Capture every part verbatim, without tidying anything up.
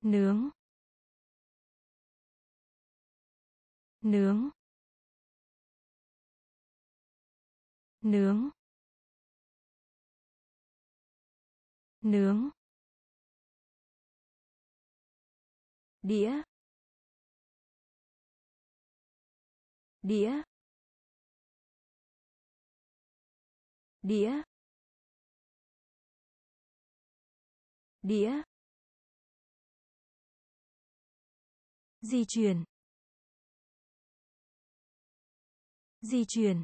nướng, nướng, nướng, nướng, đĩa, đĩa, đĩa, đĩa, di chuyển, di chuyển,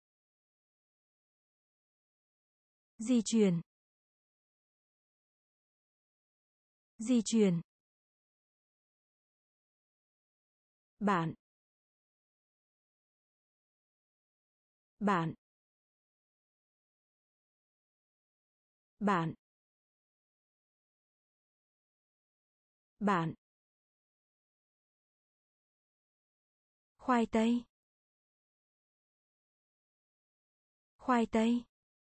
di chuyển, di chuyển, bạn, bạn, bạn, bạn, khoai tây, khoai tây,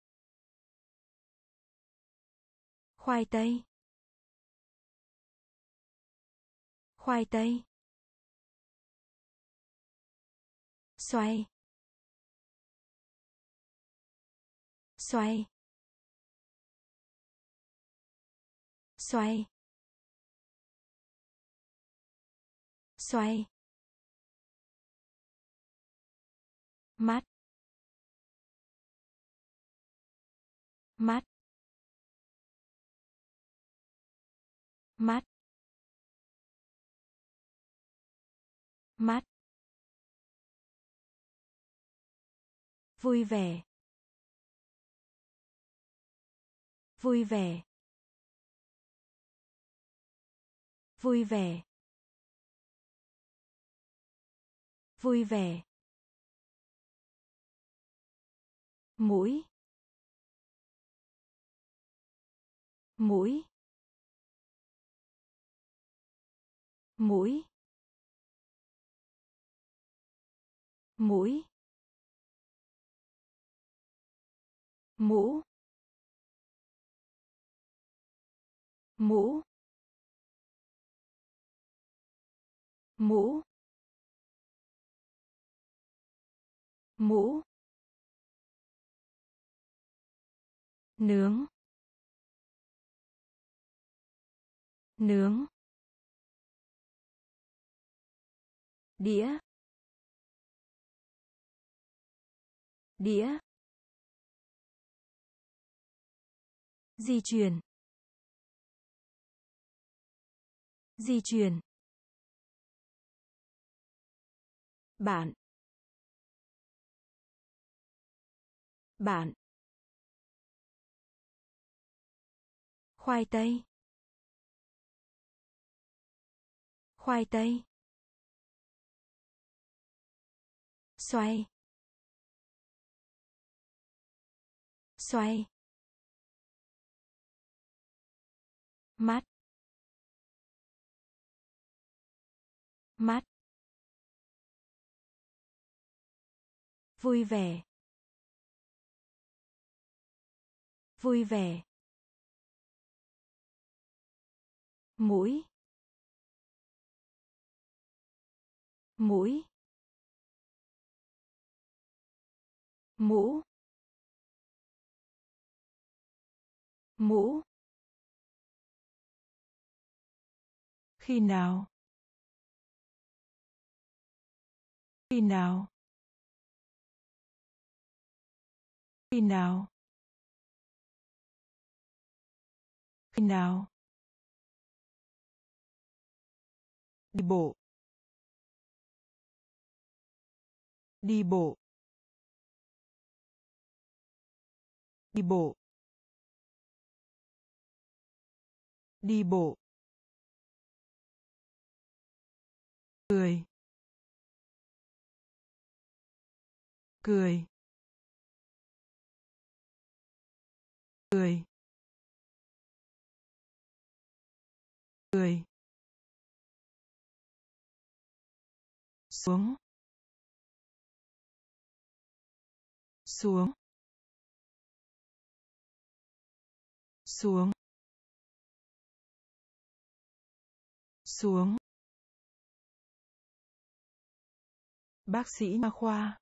khoai tây, khoai tây, xoay, xoay, xoay, xoay, mắt, mắt, mắt, mắt, vui vẻ, vui vẻ, vui vẻ, vui vẻ, mũi, mũi, mũi, mũi, mũ, mũ, mũ, mũ, nướng, nướng, đĩa, đĩa, di chuyển, di chuyển, bạn, bạn, khoai tây, khoai tây, xoay, xoay, mắt, mắt, vui vẻ, vui vẻ, mũi, mũi, mũ, mũ, khi nào, khi nào, khi nào, khi nào, đi bộ, đi bộ, đi bộ, đi bộ, cười, cười, cười, cười, xuống, xuống, xuống, xuống, bác sĩ nha khoa,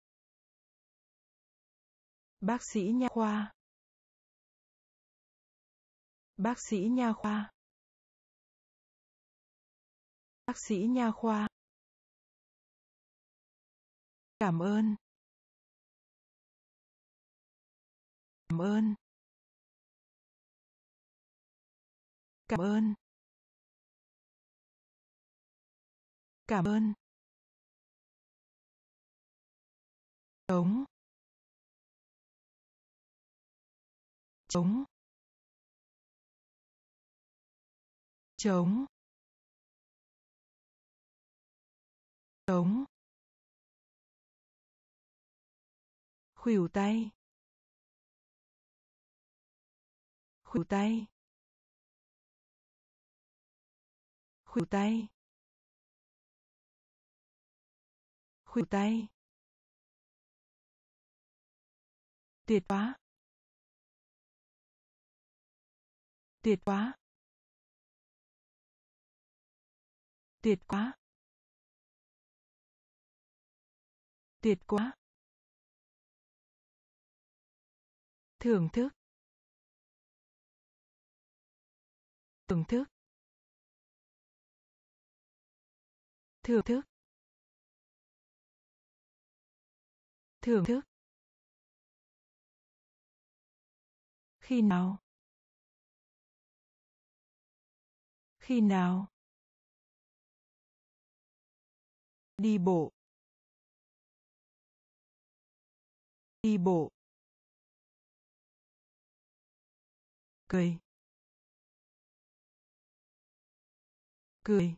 bác sĩ nha khoa, bác sĩ nha khoa, bác sĩ nha khoa, cảm ơn, cảm ơn, cảm ơn, cảm ơn, chống, chống, chống, chống, khuỷu tay, khuỷu tay, khuỷu tay, khuỷu tay, tuyệt quá, tuyệt quá, tuyệt quá, tuyệt quá, thưởng thức, thưởng thức, thưởng thức, thưởng thức, khi nào, khi nào, đi bộ, đi bộ, cười, cười,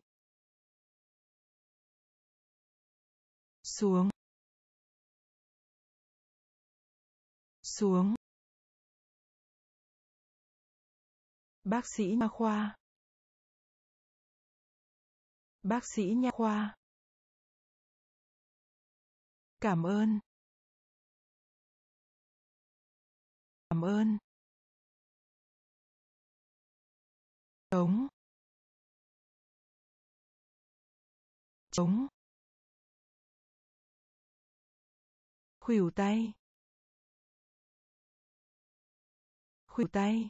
xuống, xuống, bác sĩ nha khoa, bác sĩ nha khoa, cảm ơn, cảm ơn, chống, chống, khuỷu tay, khuỷu tay,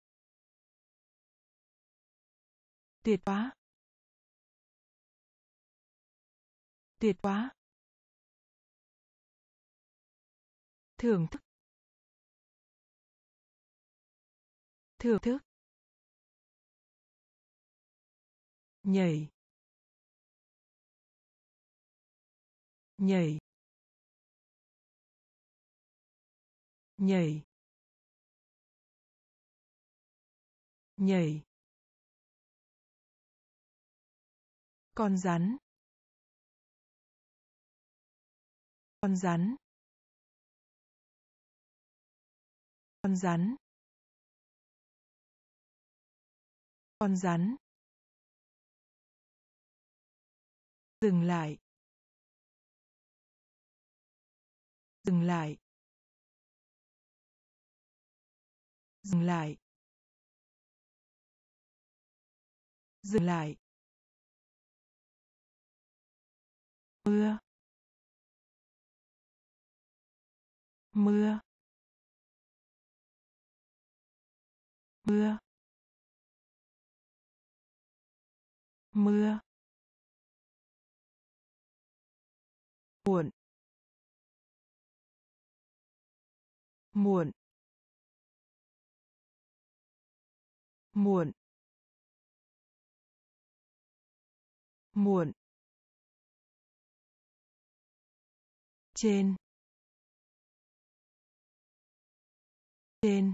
tuyệt quá, tuyệt quá, thưởng thức, thưởng thức, nhảy, nhảy, nhảy, nhảy, con rắn, con rắn, con rắn, con rắn, dừng lại, dừng lại, dừng lại, dừng lại, mưa, mưa, mưa, mưa, muộn, muộn, muộn, muộn, trên, trên,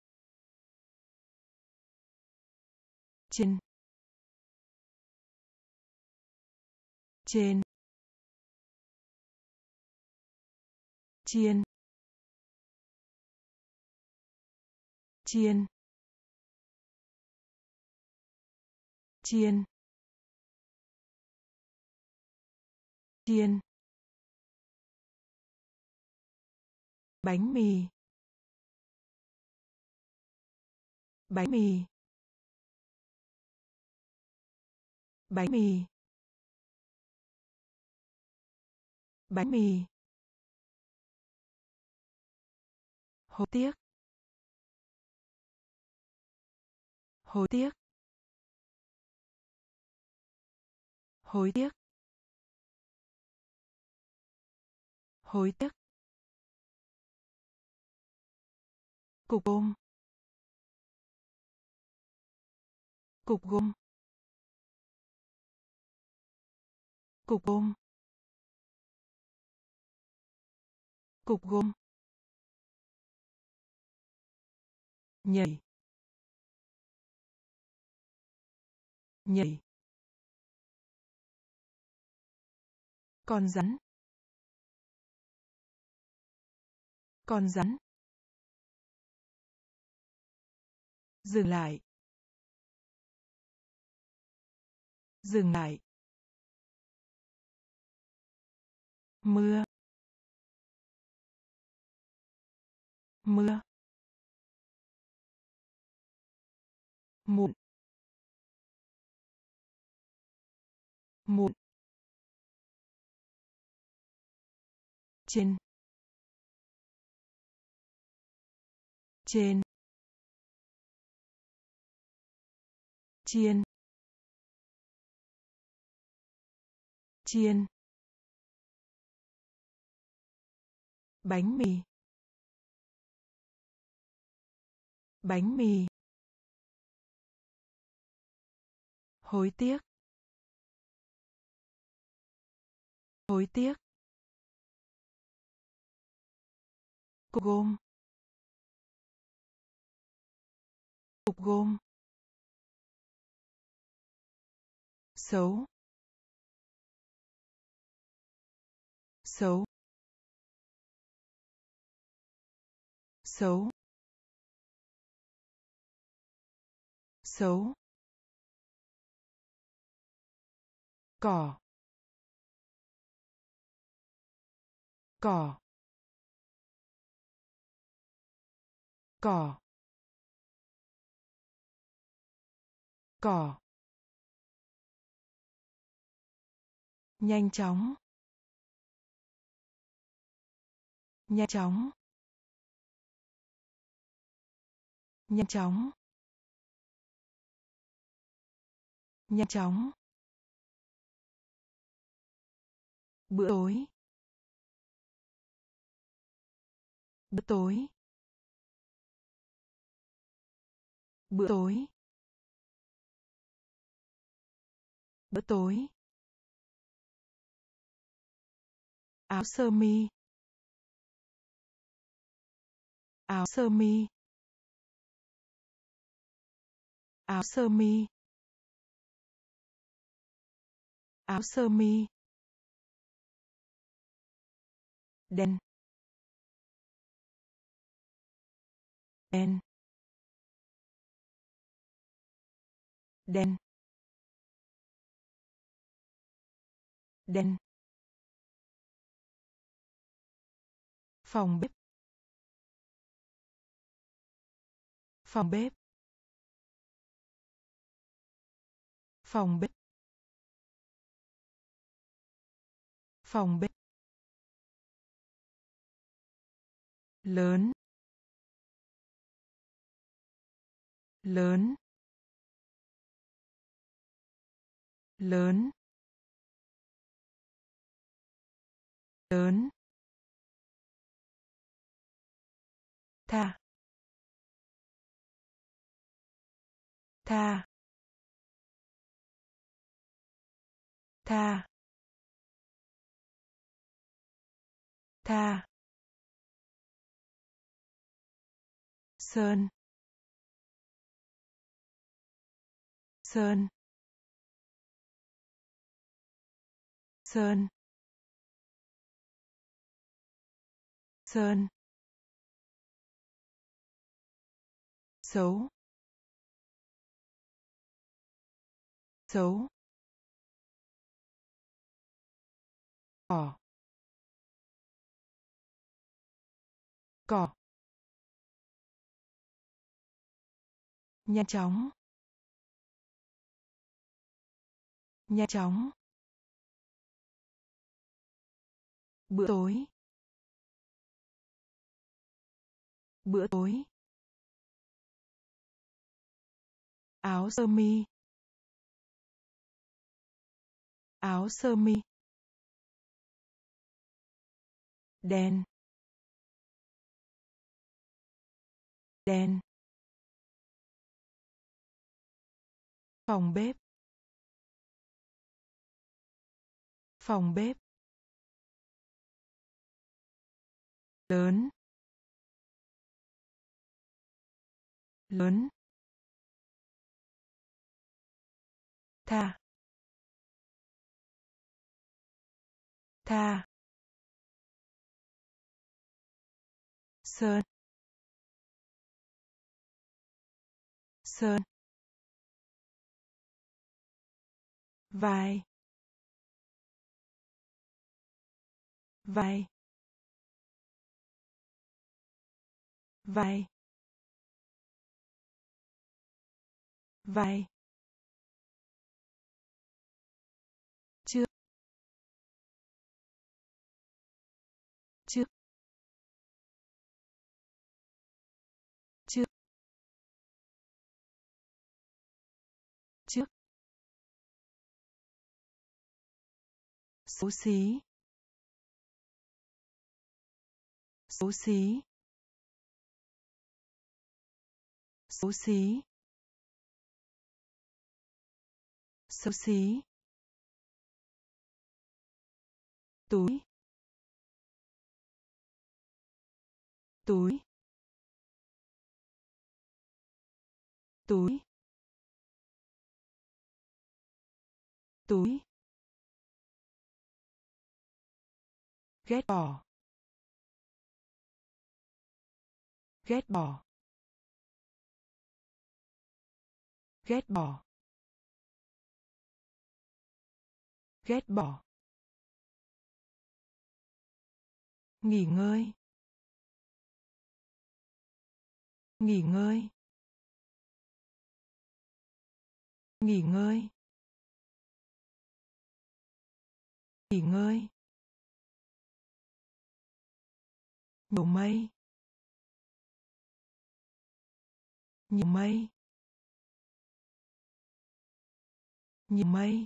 trên, trên, chiên, chiên, chiên, chiên, bánh mì, bánh mì, Bánh mì. Bánh mì. Hối tiếc. Hối tiếc. Hối tiếc. Hối tiếc. Cục gôm. Cục gôm. Cục gôm. Cục gôm. Nhảy. Nhảy. Con rắn. Con rắn. Dừng lại. Dừng lại. Mưa. Mưa. Mụn. Mụn. Trên. Trên. Chiên. Chiên. Bánh mì. Bánh mì. Hối tiếc. Hối tiếc. Cục gôm. Cục gôm. Xấu. Xấu. Xấu. Xấu. Cỏ. Cỏ. Cỏ. Cỏ. Nhanh chóng. Nhanh chóng. Nhanh chóng. Nhanh chóng. Bữa tối. Bữa tối. Bữa tối. Bữa tối. Áo sơ mi. Áo sơ mi. Áo sơ mi. Áo sơ mi. Đen. Đen. Đen. Đen. Phòng bếp. Phòng bếp. Phòng bếp. Phòng bếp. Lớn. Lớn. Lớn. Lớn. Tha. Tha. Tha. Tha. Sơn. Sơn. Sơn. Sơn. Xấu. Xấu. Cỏ. Cỏ. Nhanh chóng. nhanh chóng, bữa tối, bữa tối, áo sơ mi, áo sơ mi, đen, đen, phòng bếp, phòng bếp, lớn, lớn, tha, tha, sơn, sơn, vai, vai, vai, vai, trước, trước, trước, trước, xấu xí, xấu xí, xấu xí, xấu xí, túi, túi, túi, túi, ghét bỏ, ghét bỏ, ghét bỏ, ghét bỏ, nghỉ ngơi, nghỉ ngơi, nghỉ ngơi, nghỉ ngơi, nhiều mây, nhiều mây, nhiều mây,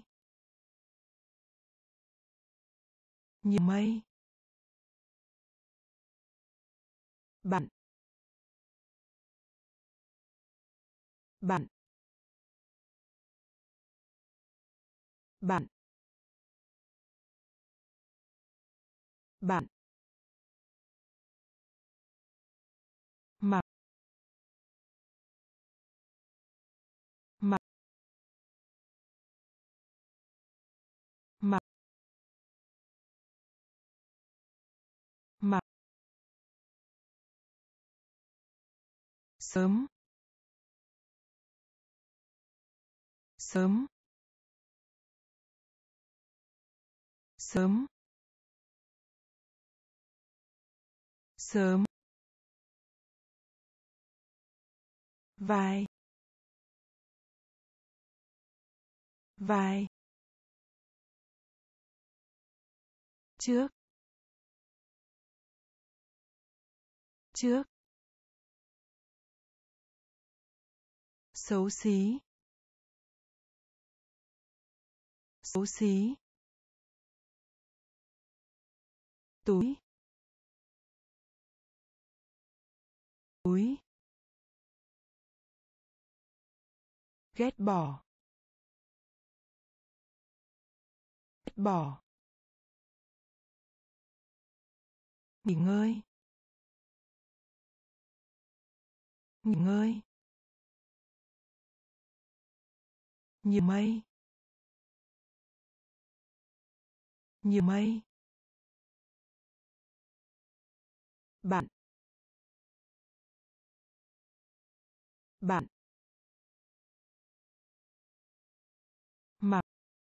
nhiều mây, bạn, bạn, bạn, bạn, mặc, mặc, mặc, mặc, sớm, sớm, sớm, sớm, vai, vai, trước, trước, xấu xí, xấu xí, túi, túi, ghét bỏ, ghét bỏ, nghỉ ngơi, nghỉ ngơi, nhiều mây, nhiều mây, bạn, bạn, mặc,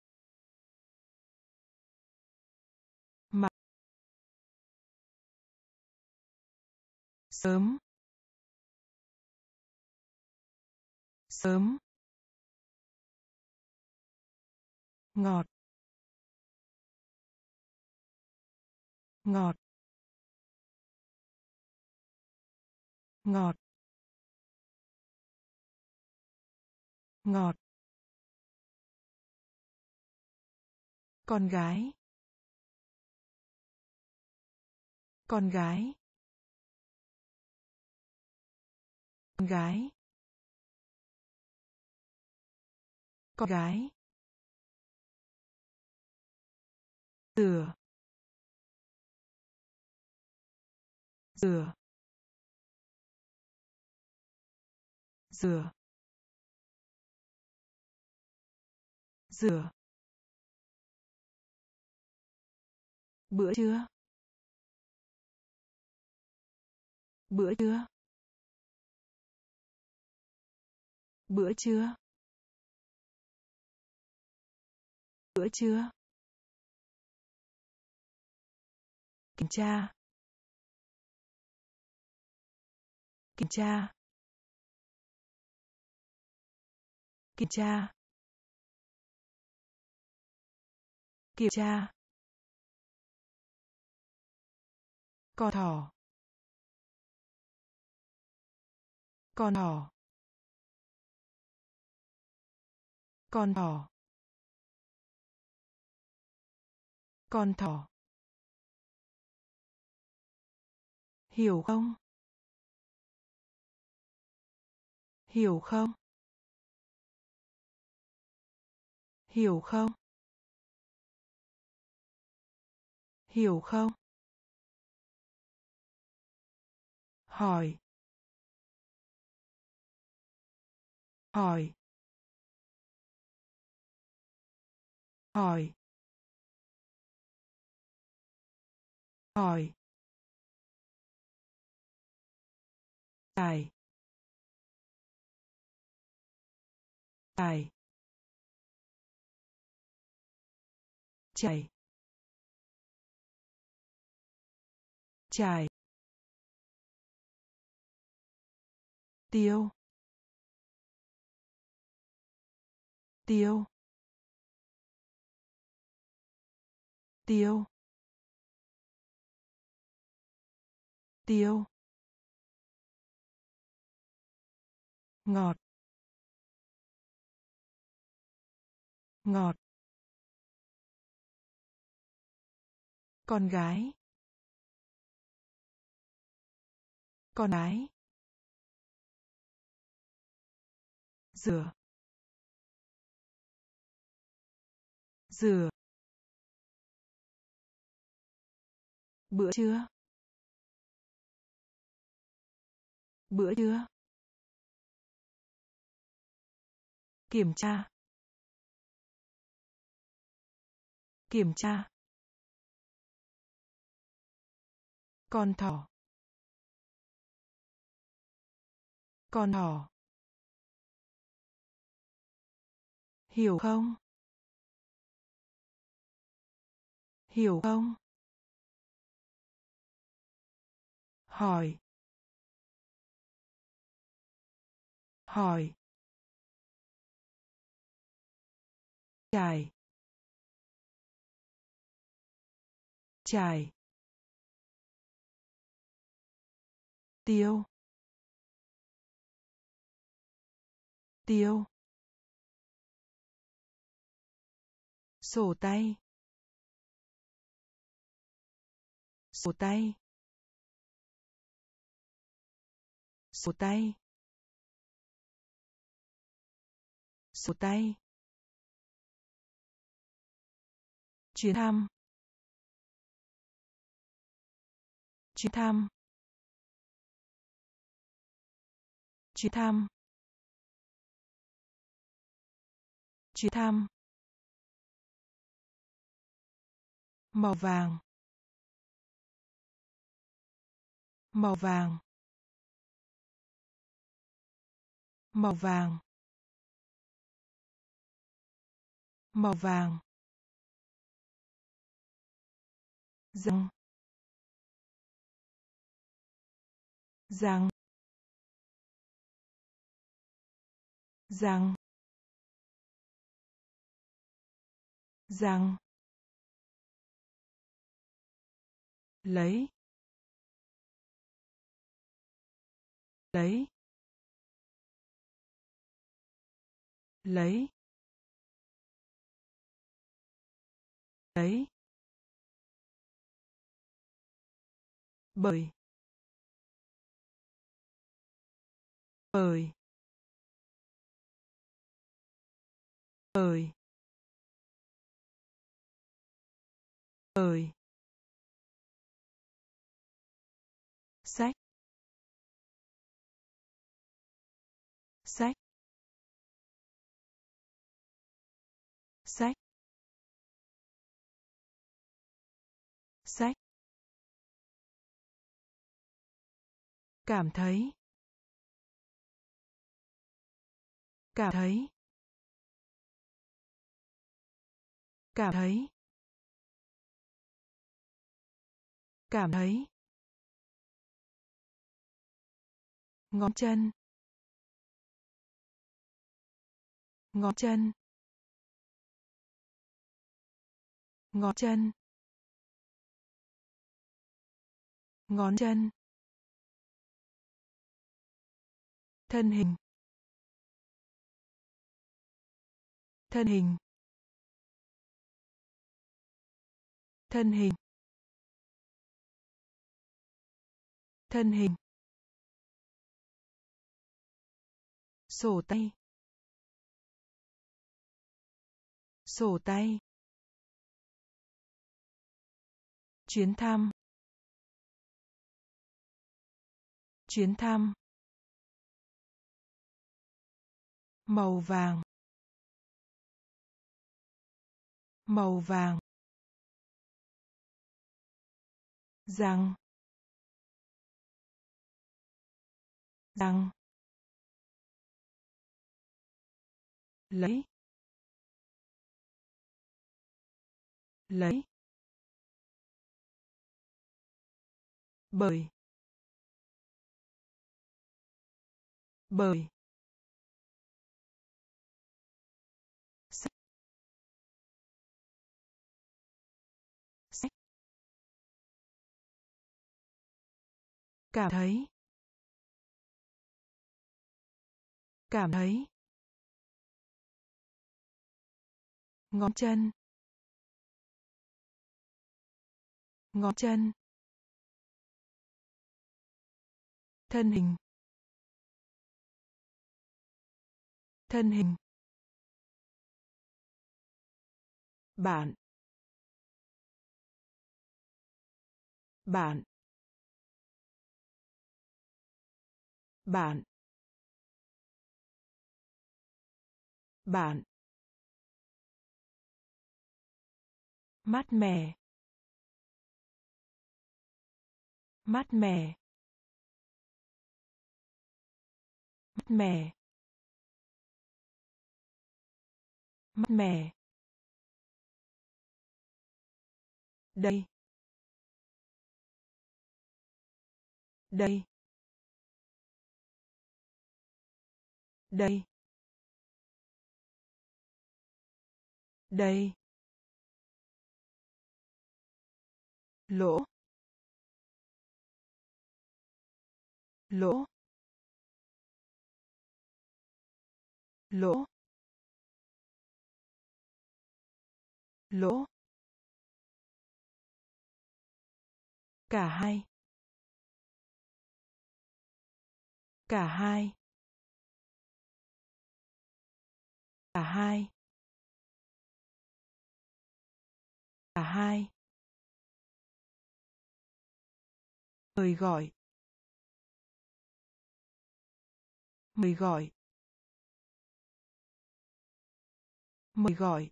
mặc, sớm, sớm, ngọt ngọt ngọt ngọt con gái con gái con gái con gái rửa rửa rửa rửa bữa trưa bữa trưa bữa trưa bữa trưa kiểm tra kiểm tra kiểm tra kiểm tra con thỏ con thỏ con thỏ con thỏ hiểu không hiểu không hiểu không hiểu không hỏi hỏi hỏi hỏi tài tài chảy chảy tiêu tiêu tiêu tiêu ngọt ngọt con gái con gái rửa rửa bữa trưa bữa trưa kiểm tra kiểm tra con thỏ con thỏ hiểu không hiểu không hỏi hỏi trải trải tiêu tiêu sổ tay sổ tay sổ tay sổ tay chuyến thăm chuyến thăm chuyến thăm chuyến thăm màu vàng màu vàng màu vàng màu vàng răng răng răng rằng, lấy, lấy, lấy, lấy, bởi, bởi, bởi, bởi, sách, sách, sách, sách, cảm thấy, cảm thấy, cảm thấy, cảm thấy, ngón chân, ngón chân, ngón chân, ngón chân, thân hình, thân hình, thân hình, thân hình, sổ tay, sổ tay, chuyến thăm, chuyến thăm, màu vàng, màu vàng, rằng, rằng, lấy, lấy, bởi, bởi, sách, sách, cảm thấy, cảm thấy, ngón chân, ngón chân, thân hình, thân hình, bạn, bạn, bạn, bạn, mát mẻ, mát mẻ, mát mẻ, mát mẻ, đây, đây, đây, đây, lỗ, lỗ, lỗ, lỗ, cả hai, cả hai, cả hai, cả hai, mời gọi, mời gọi, mời gọi,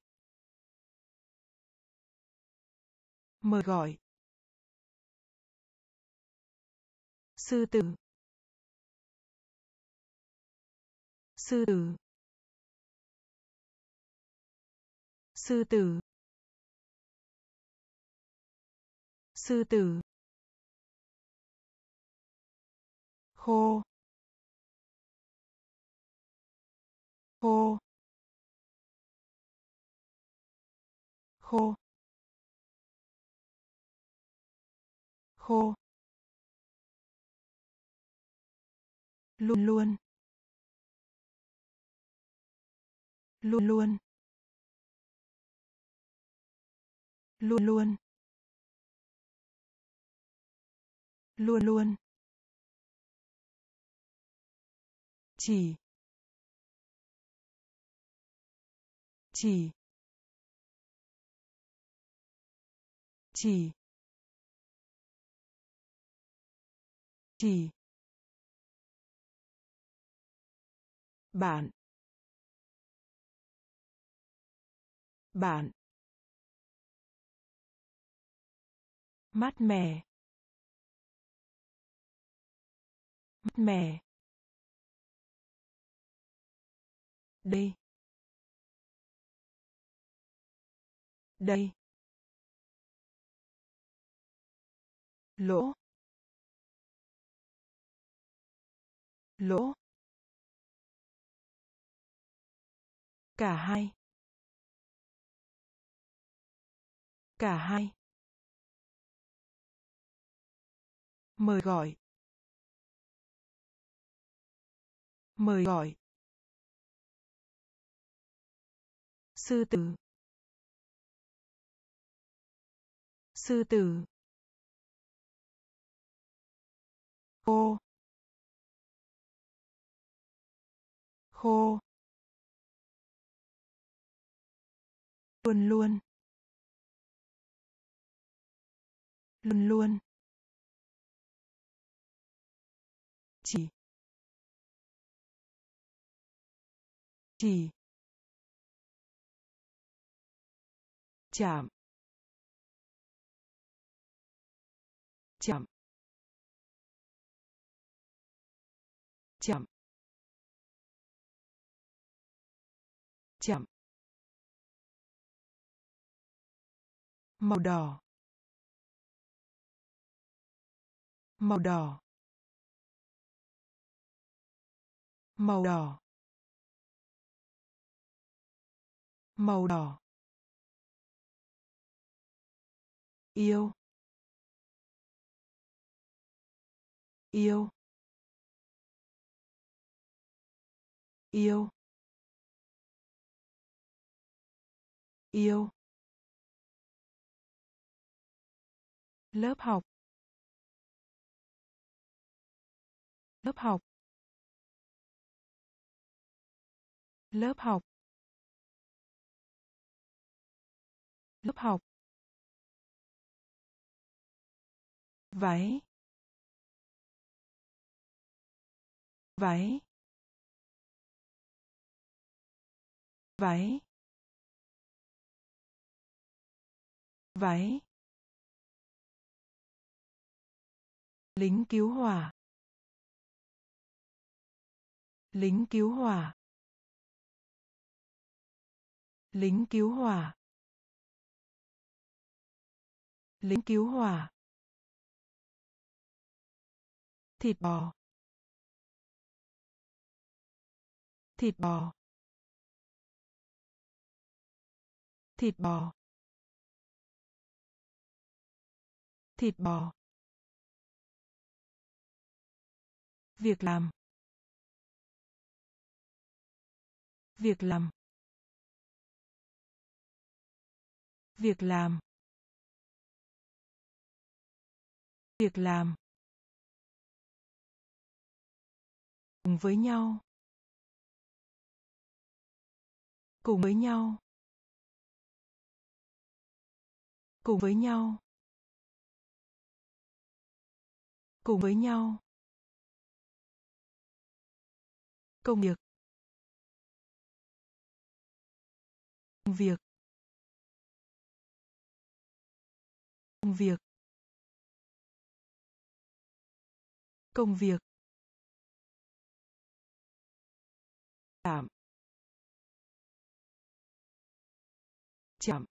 mời gọi, sư tử, sư tử, sư tử, sư tử, khô, khô, khô, khô, luôn luôn, luôn luôn, luôn luôn, luôn luôn, chỉ, chỉ, chỉ, chỉ, bạn, bạn, mát mẻ, mát mẻ, đây, đây, lỗ, lỗ, cả hai, cả hai, mời gọi, mời gọi, sư tử, sư tử, khô, khô, luôn luôn, luôn luôn, chỉ, chỉ, chạm, chạm, chạm, chạm, màu đỏ, màu đỏ, màu đỏ, màu đỏ, yêu, yêu, yêu, yêu, lớp học, lớp học, lớp học, lớp học, váy, váy, váy, váy, lính cứu hỏa, lính cứu hỏa, lính cứu hỏa, lính cứu hỏa, thịt bò, thịt bò, thịt bò, thịt bò, việc làm, việc làm, việc làm, việc làm, cùng với nhau, cùng với nhau, cùng với nhau, cùng với nhau, công việc, công việc, công việc, công việc, chạm, chạm,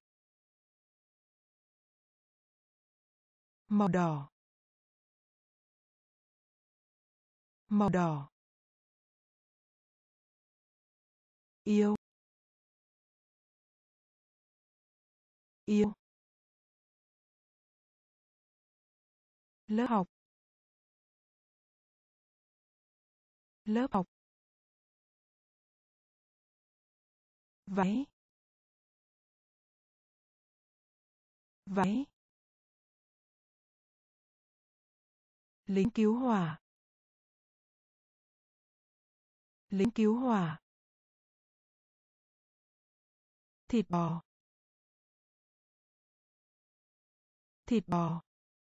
màu đỏ, màu đỏ, yêu, Yêu. Lớp học. Lớp học. Váy. Váy. Lính cứu hỏa. Lính cứu hỏa. Thịt bò. Thịt bò.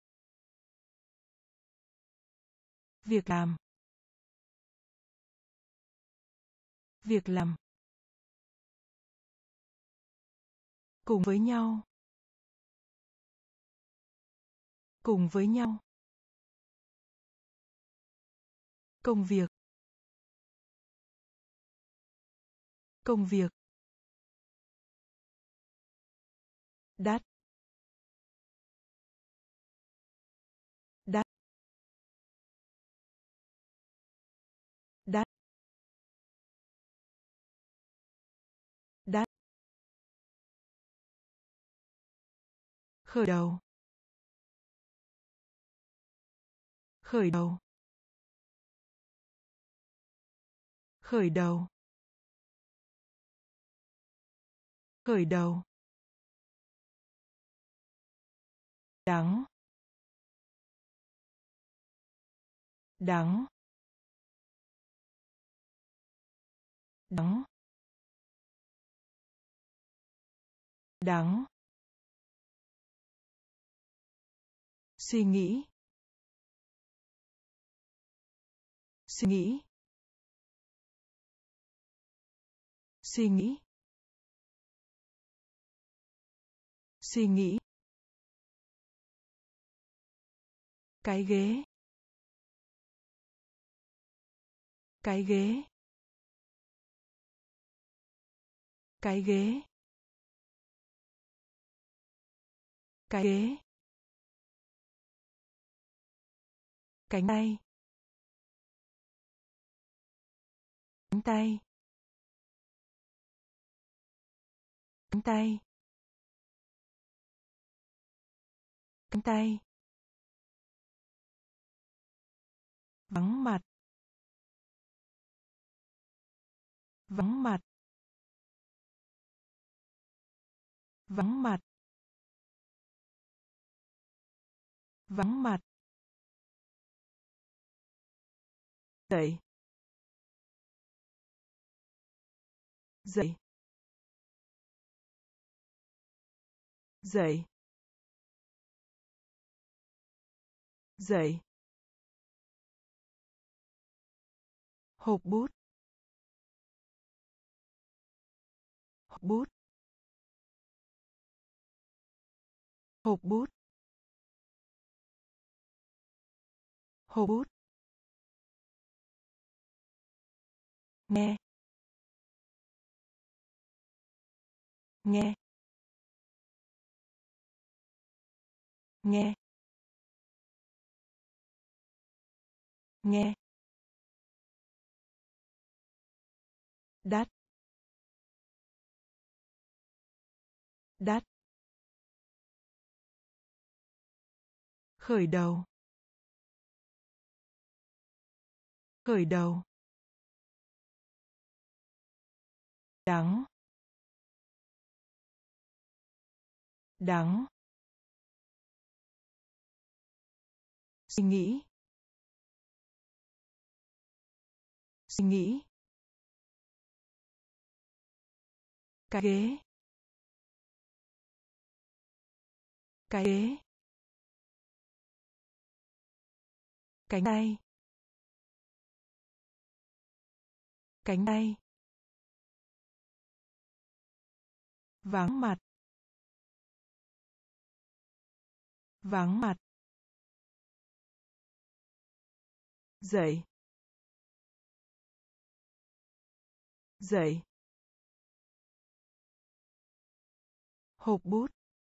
Việc làm. Việc làm. Cùng với nhau. Cùng với nhau. Công việc. Công việc. Đắt. Đắt. Đắt. Đắt. Khởi đầu. Khởi đầu. Khởi đầu. Khởi đầu. Đắng. Đắng. Đắng. Đắng. Suy nghĩ. Suy nghĩ. Suy nghĩ. Suy nghĩ. Cái ghế. Cái ghế. Cái ghế. Cái ghế. Cánh tay. Cánh tay. Cánh tay. Cánh tay. Vắng mặt. Vắng mặt. Vắng mặt. Vắng mặt. Dậy. Dậy. Dậy. Dậy. Hộp bút. Hộp bút. Hộp bút. Hộp bút. Nghe. Nghe. Nghe. Nghe. Đắt. Đắt. Khởi đầu. Khởi đầu. Đắng. Đắng. Suy nghĩ. Suy nghĩ. Cái ghế. Cái ghế. Cánh tay. Cánh tay. Vắng mặt. Vắng mặt. Dậy. Dậy. Hộp bút.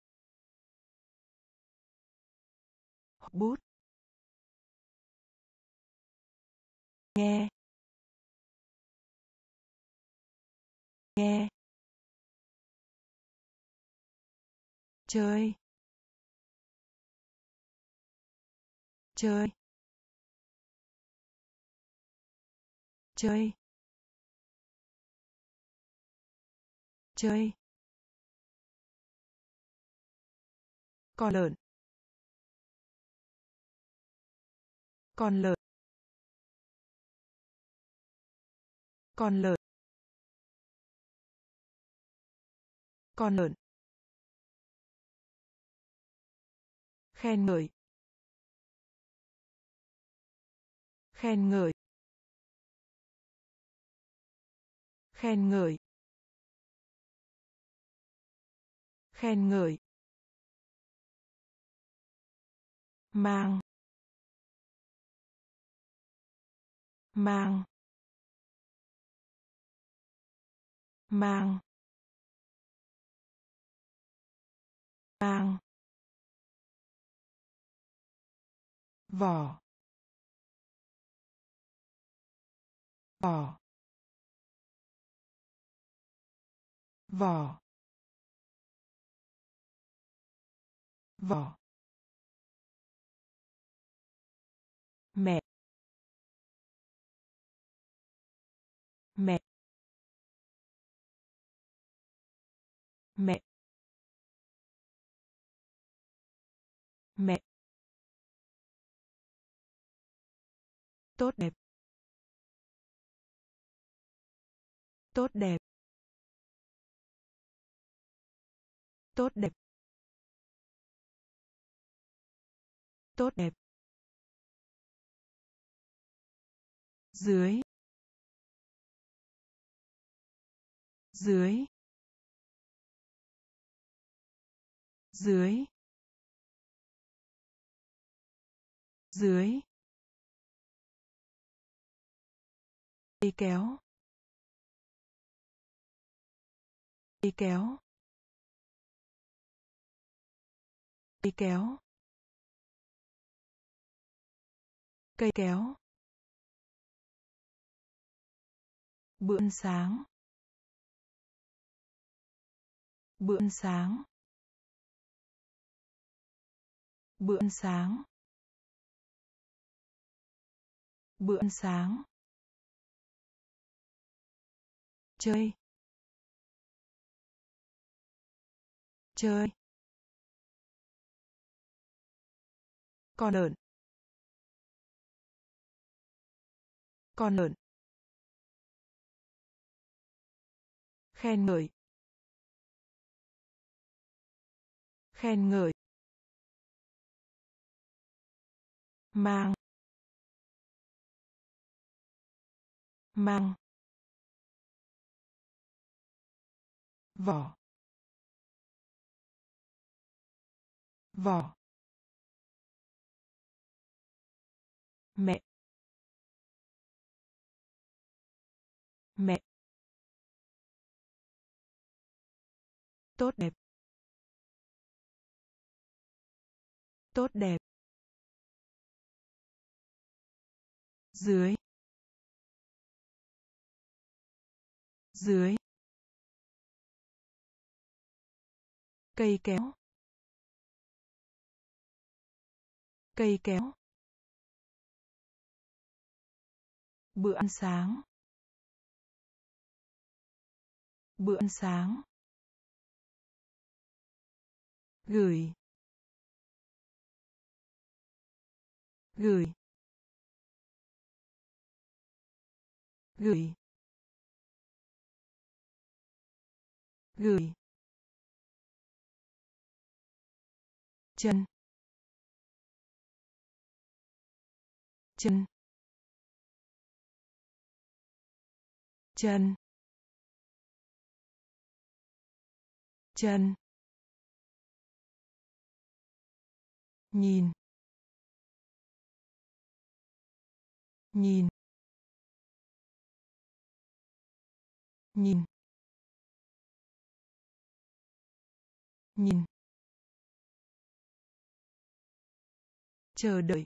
Hộp bút. Nghe. Nghe. chơi, chơi, chơi, chơi, con lợn, con lợn, con lợn, con lợn, khen ngợi, khen ngợi, khen ngợi, khen ngợi, mang, mang, mang, mang, vỏ, vỏ, vỏ, vỏ, mẹ, mẹ, mẹ, mẹ, tốt đẹp, tốt đẹp, tốt đẹp, tốt đẹp, dưới, dưới, dưới, dưới, cây kéo, cây kéo, cây kéo, cây kéo, bữa ăn sáng, bữa ăn sáng, bữa ăn sáng, bữa ăn sáng, chơi, chơi, con lợn, con lợn, khen ngợi, khen ngợi, mang, mang, vỏ, vỏ, mẹ, mẹ, tốt đẹp, tốt đẹp, dưới, dưới, cây kéo, cây kéo, bữa ăn sáng, bữa ăn sáng, gửi, gửi, gửi, gửi, chân, chân, chân, chân, nhìn, nhìn, nhìn, nhìn, chờ đợi,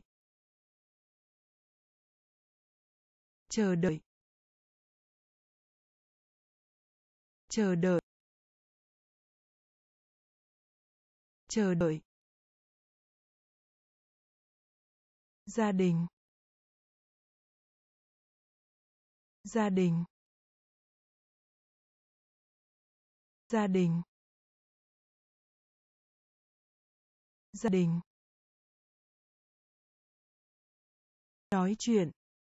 chờ đợi, chờ đợi, chờ đợi, gia đình, gia đình, gia đình, gia đình, nói chuyện,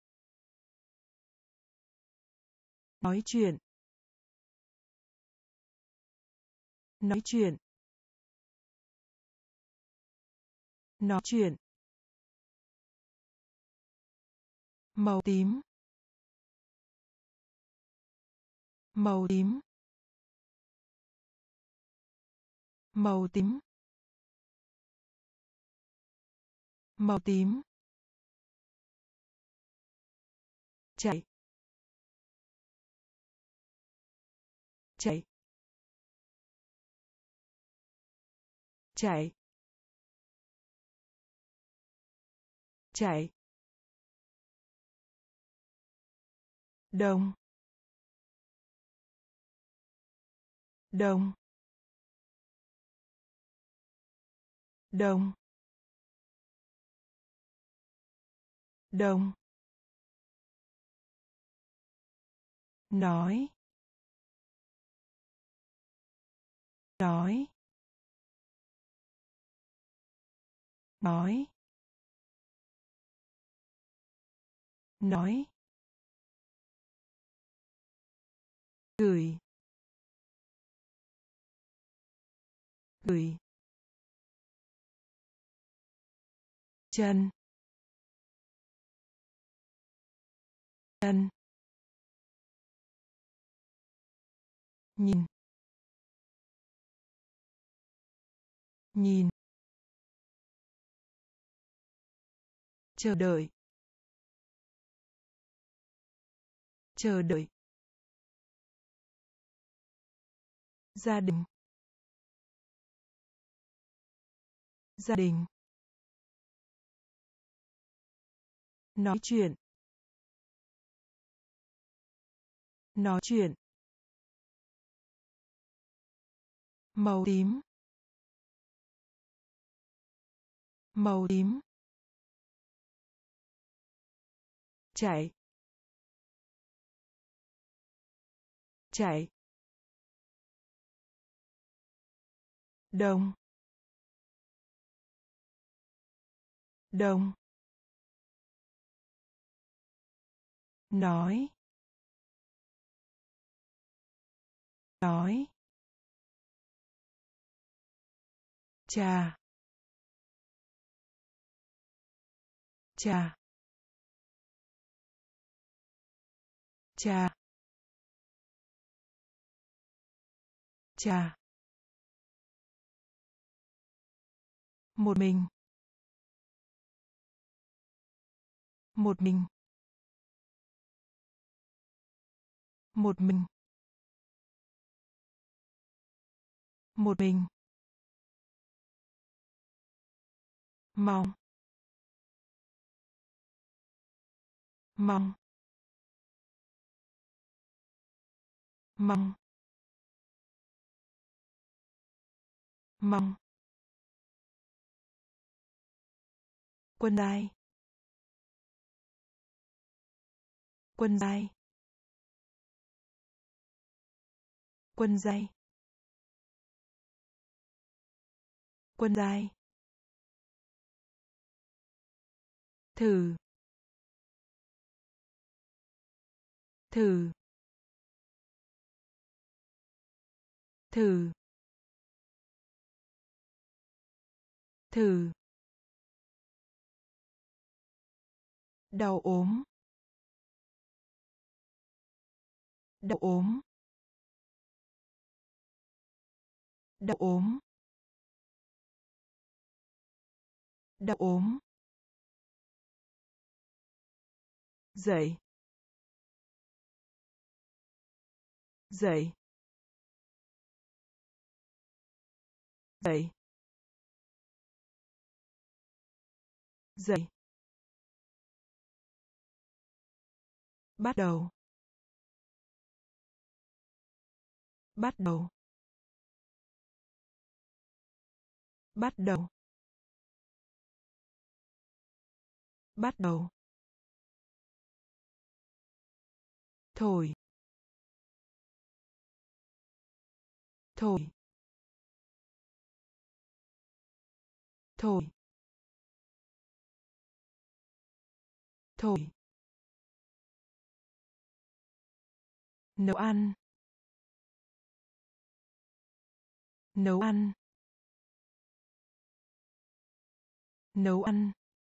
nói chuyện, nói chuyện, nói chuyện, màu tím, màu tím, màu tím, màu tím, chạy, chạy, chạy, chạy, đông, đông, đông, đông, nói, nói, nói, nói, gửi, gửi, chân, chân, nhìn, nhìn, chờ đợi, chờ đợi, gia đình, gia đình, nói chuyện, nói chuyện, màu tím, màu tím, chạy, chạy, đông, đông, nói, nói, trà, trà, trà, trà, một mình, một mình, một mình, một mình, mong, mong, mong, mong, quân dài, quân dài, quân dài, quân dài, thử, thử, thử, thử, đau ốm, đau ốm, đau ốm, đau ốm, dậy, dậy, dậy, dậy, bắt đầu, bắt đầu, Bắt đầu. Bắt đầu. Thổi. Thổi. Thổi. Thổi. Nấu ăn. Nấu ăn. Nấu ăn.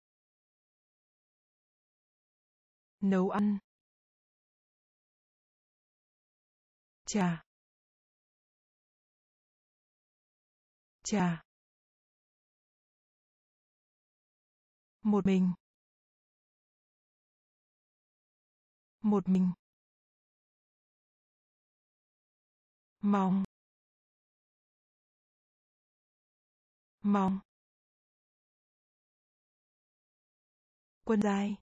Nấu ăn. Trà. Trà. Một mình. Một mình. Mong. Mong. Quân dài.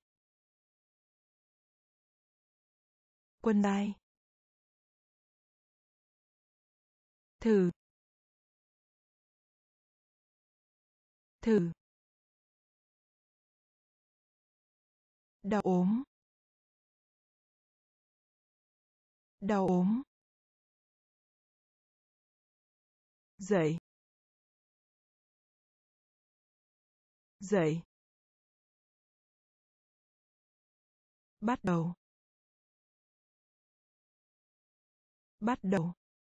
Quân dài. Thử. Thử. Đau ốm. Đau ốm. Dậy. Dậy. Bắt đầu. Bắt đầu.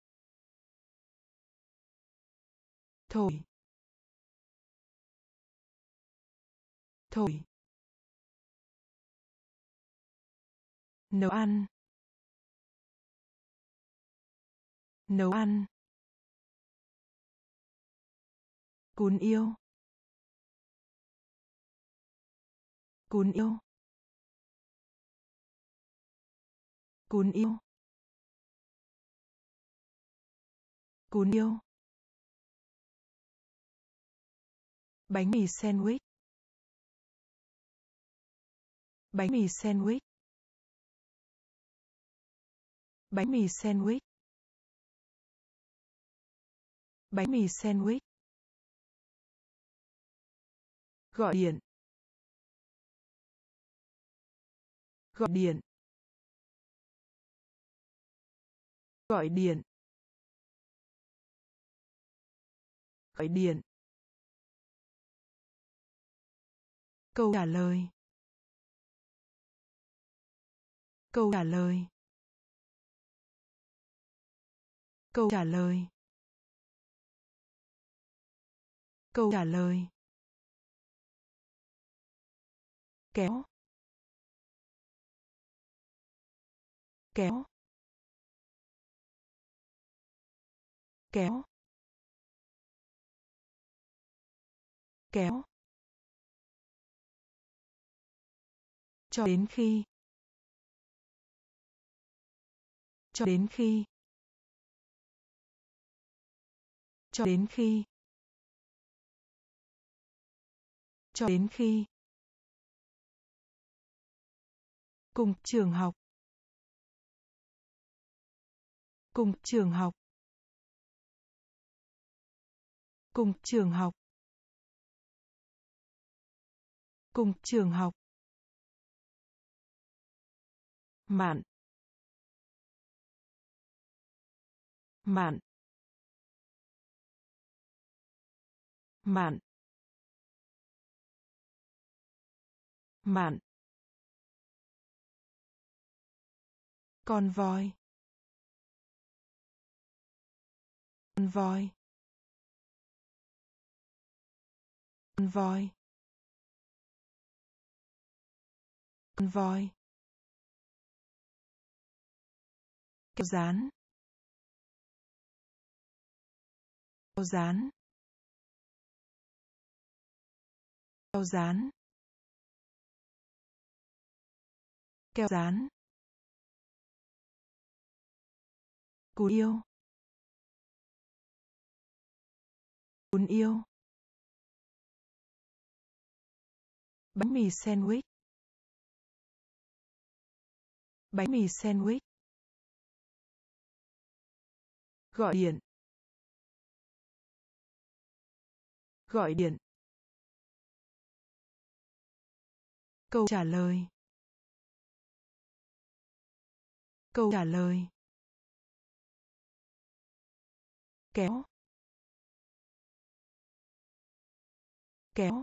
Thổi. Thổi. Nấu ăn. Nấu ăn. Cún yêu. Cún yêu. Cún yêu. Cún yêu. Bánh mì sandwich. Bánh mì sandwich. Bánh mì sandwich. Bánh mì sandwich. Gọi điện. Gọi điện. Gọi điện. Gọi điện. Câu trả lời. Câu trả lời. Câu trả lời. Câu trả lời. Kéo. Kéo. Kéo. Kéo. Cho đến khi. Cho đến khi. Cho đến khi. Cho đến khi. Cùng trường học. Cùng trường học. Cùng trường học. Cùng trường học. Mạn. Mạn. Mạn. Mạn. Con voi. Con voi. Con voi. Con voi. Keo dán. Keo dán. Keo dán. Keo dán. Cún yêu. Cún yêu. Bánh mì sandwich. Bánh mì sandwich. Gọi điện. Gọi điện. Câu trả lời. Câu trả lời. Kéo. Kéo.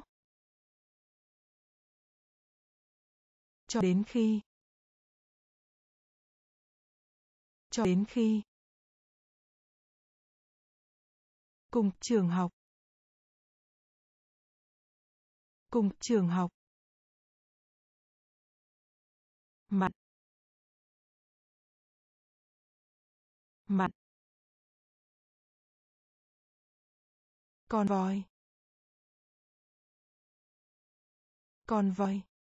Cho đến khi. Cho đến khi. Cùng trường học. Cùng trường học. Mặt. Mặt. Con voi. Con voi.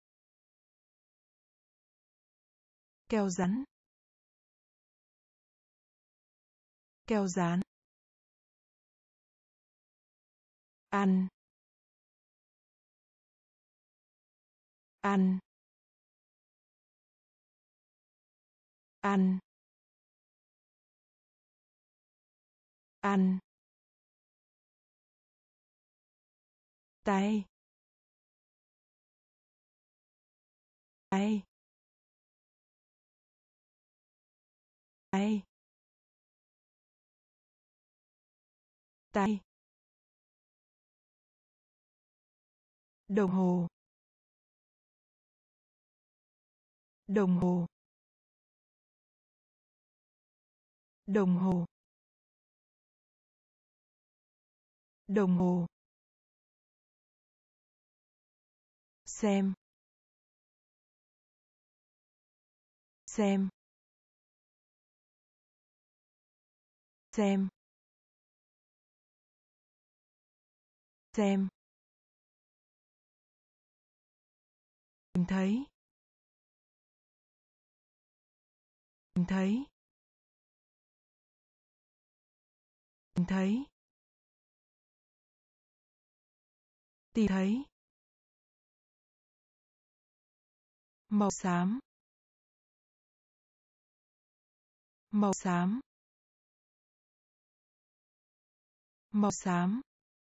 Keo rán. Keo rán. Ăn. Ăn. Ăn. Ăn. Tay. Tay. Tay. Tay. Đồng hồ. Đồng hồ. Đồng hồ. Đồng hồ. Xem. Xem. Xem. Xem. Tìm thấy. Tìm thấy. Tìm thấy. Tìm thấy. Màu xám. Màu xám. Màu xám.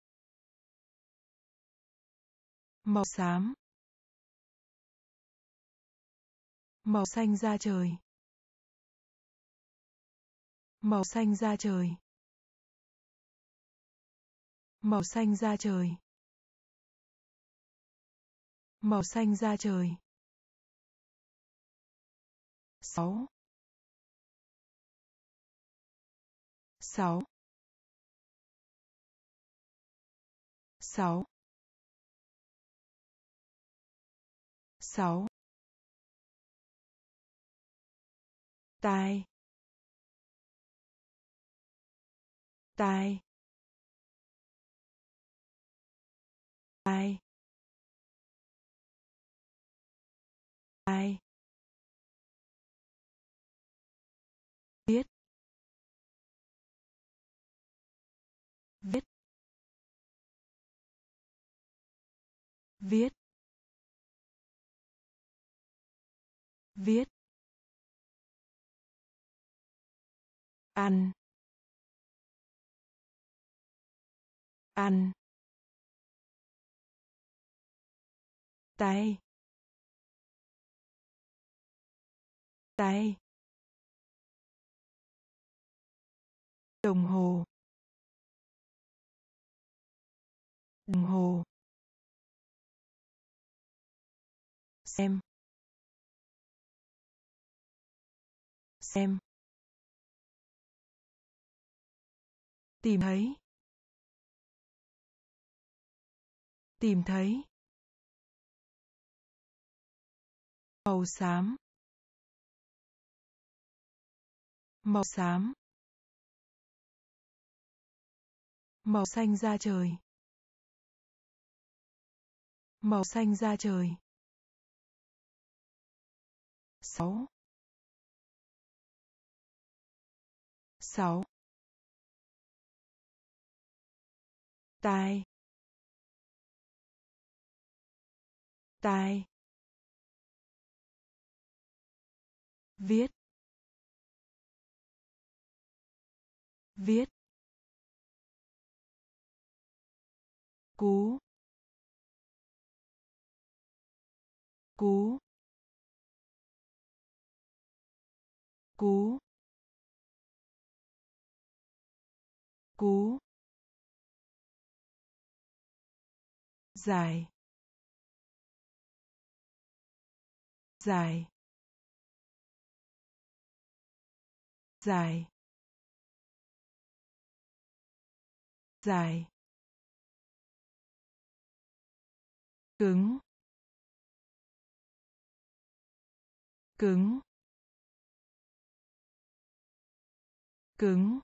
Màu xám. Màu xanh da trời. Màu xanh da trời. Màu xanh da trời. Màu xanh da trời. Sáu. Sáu. Sáu. Sáu. Tai. Tai. Tai. Tai. Viết. Viết. Viết. Viết. Ăn. Ăn. Tay. Tay. Đồng hồ. Đồng hồ. Xem. Xem. Tìm thấy. Tìm thấy. Màu xám. Màu xám. Màu xanh da trời. Màu xanh da trời. Sáu. Sáu. Tai. Tai. Viết. Viết. cú cú cú cú dài dài dài dài cứng cứng cứng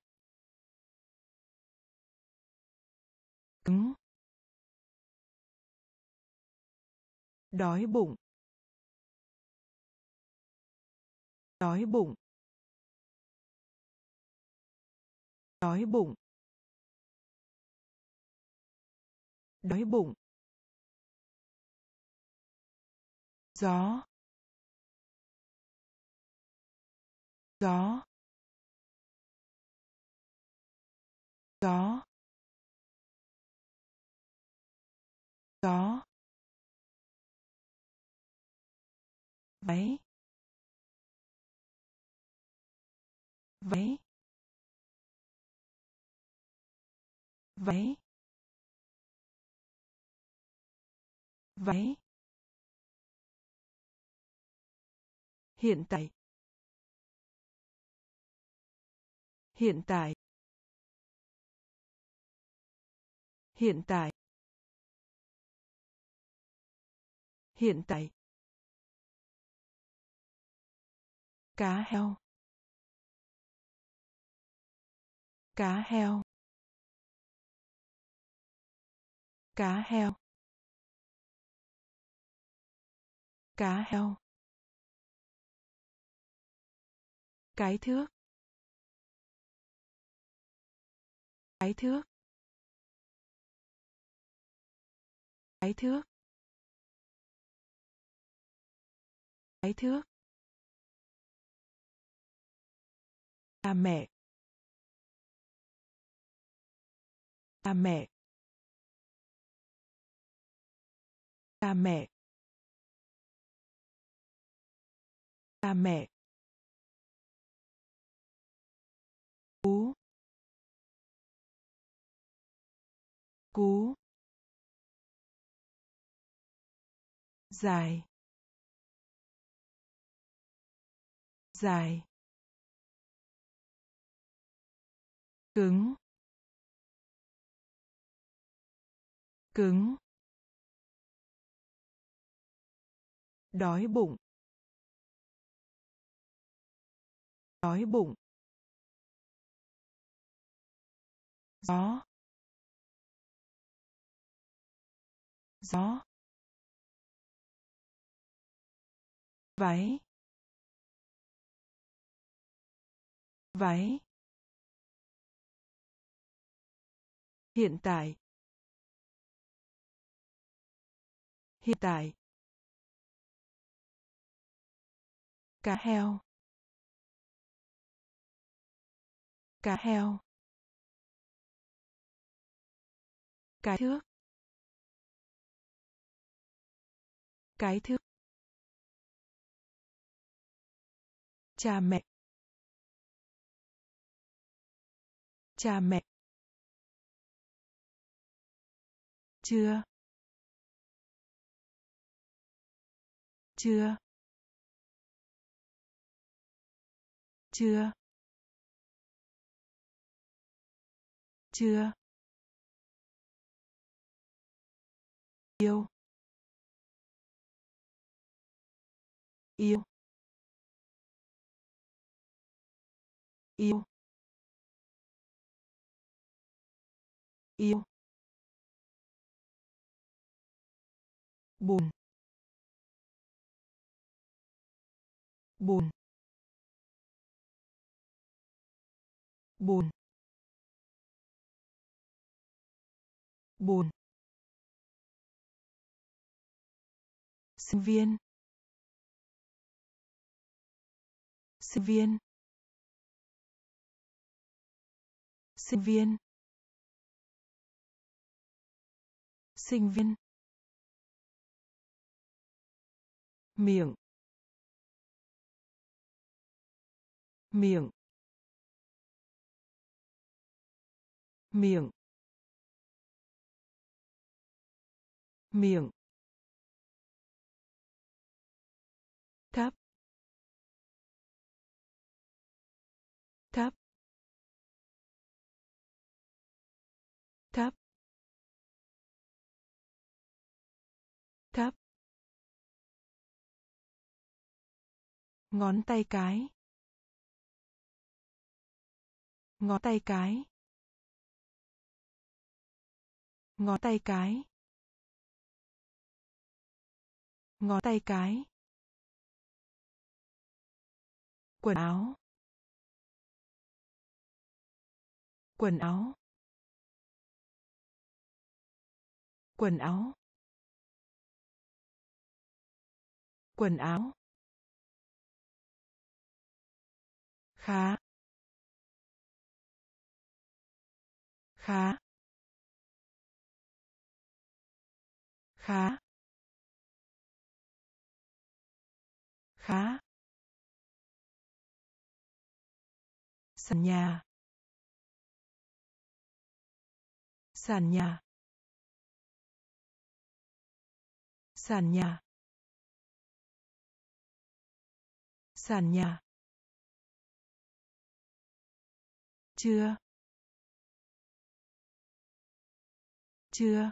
cứng đói bụng đói bụng đói bụng đói bụng gió gió gió gió váy váy váy váy hiện tại hiện tại hiện tại hiện tại cá heo cá heo cá heo cá heo cái thước cái thước cái thước cái thước cha mẹ cha mẹ cha mẹ cha mẹ cú cú dài dài cứng cứng đói bụng đói bụng gió gió váy váy hiện tại hiện tại cá heo cá heo cái thước cái thước cha mẹ cha mẹ chưa chưa chưa chưa yêu yêu yêu yêu buồn buồn buồn buồn sinh viên sinh viên sinh viên sinh viên, miệng, miệng, miệng, miệng, thấp, thấp, thấp, thấp, ngón tay cái, ngón tay cái, ngón tay cái, ngón tay cái, quần áo, quần áo, quần áo, quần áo, khá, khá, khá, khá, sàn nhà, sàn nhà, sàn nhà, sàn nhà, chưa, chưa,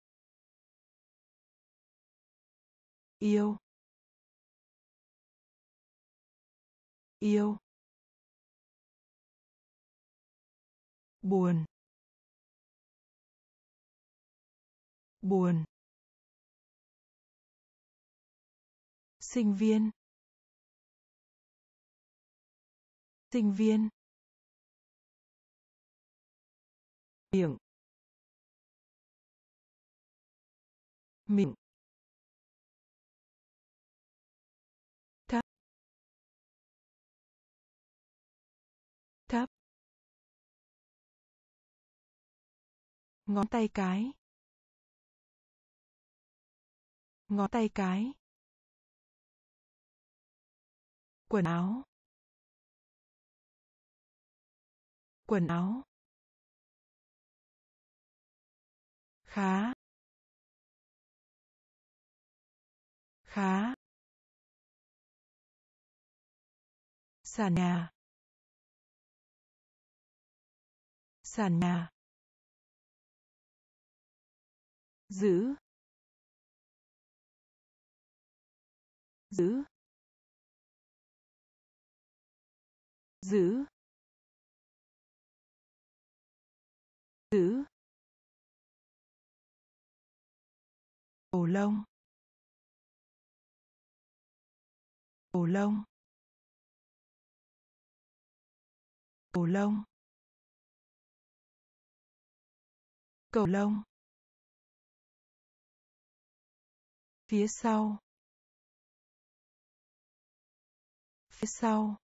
yêu, yêu, buồn, buồn, sinh viên, sinh viên, miệng, miệng, thấp, thấp, ngón tay cái, ngón tay cái, quần áo, quần áo, khá, khá, sàn nhà, sàn nhà, giữ, giữ, giữ, giữ, cầu lông, cầu lông, cầu lông, cầu lông, phía sau, phía sau,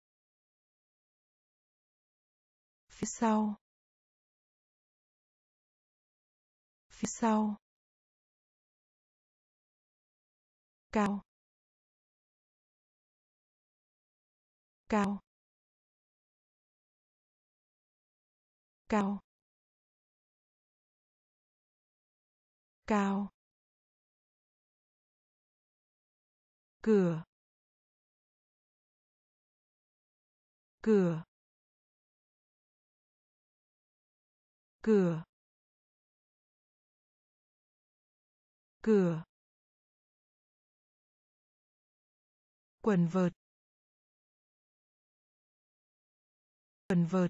phía sau, phía sau, cao, cao, cao, cao, cửa, cửa, cửa, cửa, quần vợt, quần vợt,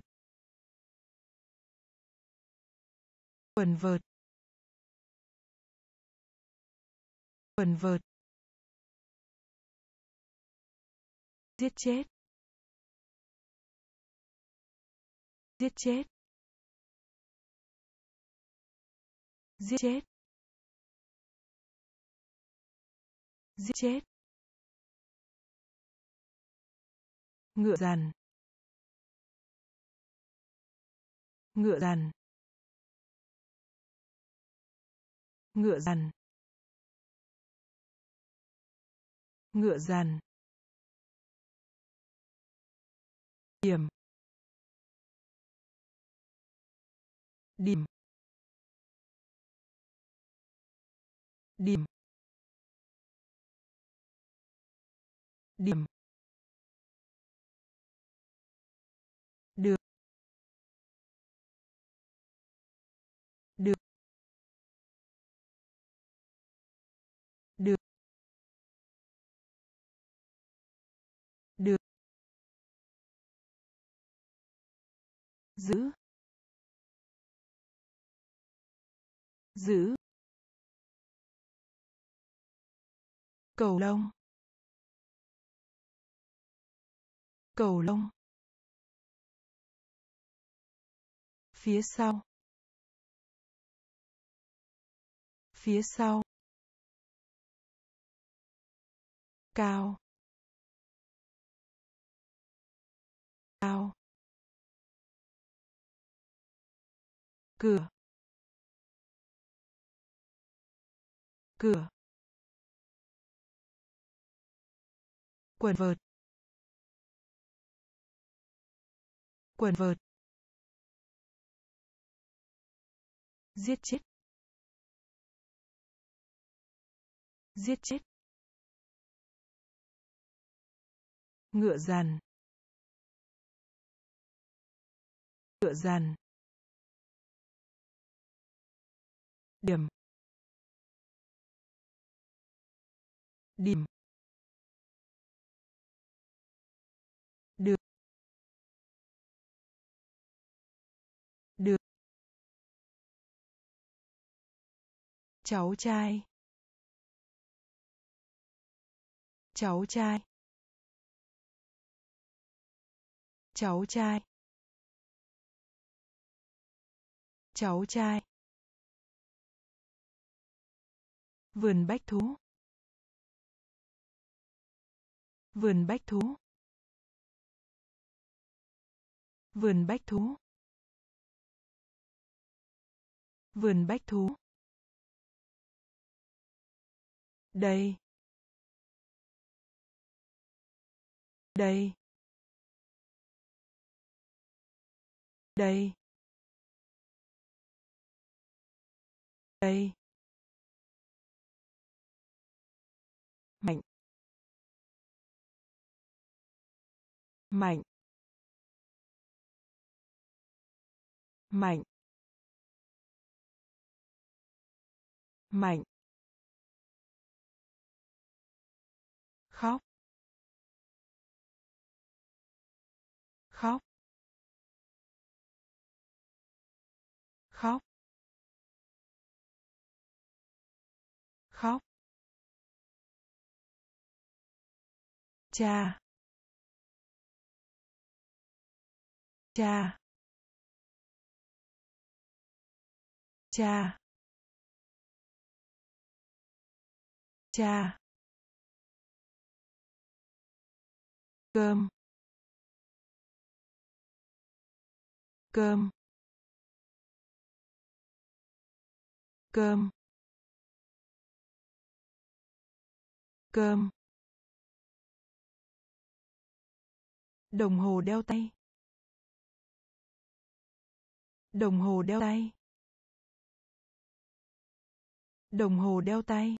quần vợt, quần vợt, giết chết, giết chết, giết chết, giết chết, ngựa dằn, ngựa dằn, ngựa dằn, ngựa dằn, điểm, điểm, điểm, điểm, được, được, được, được, giữ, giữ, cầu lông, cầu lông, phía sau, phía sau, cao, cao, cửa, cửa, quần vợt, quần vợt, giết chết, giết chết, ngựa dằn, ngựa dằn, điểm, điểm, được, được, cháu trai, cháu trai, cháu trai, cháu trai, vườn bách thú, vườn bách thú, vườn bách thú, vườn bách thú, đây, đây, đây, đây, mạnh, mạnh, mạnh, mạnh, khóc, khóc, khóc, khóc, cha, cha, cha, cha, cơm, cơm, cơm, cơm, đồng hồ đeo tay, đồng hồ đeo tay, đồng hồ đeo tay,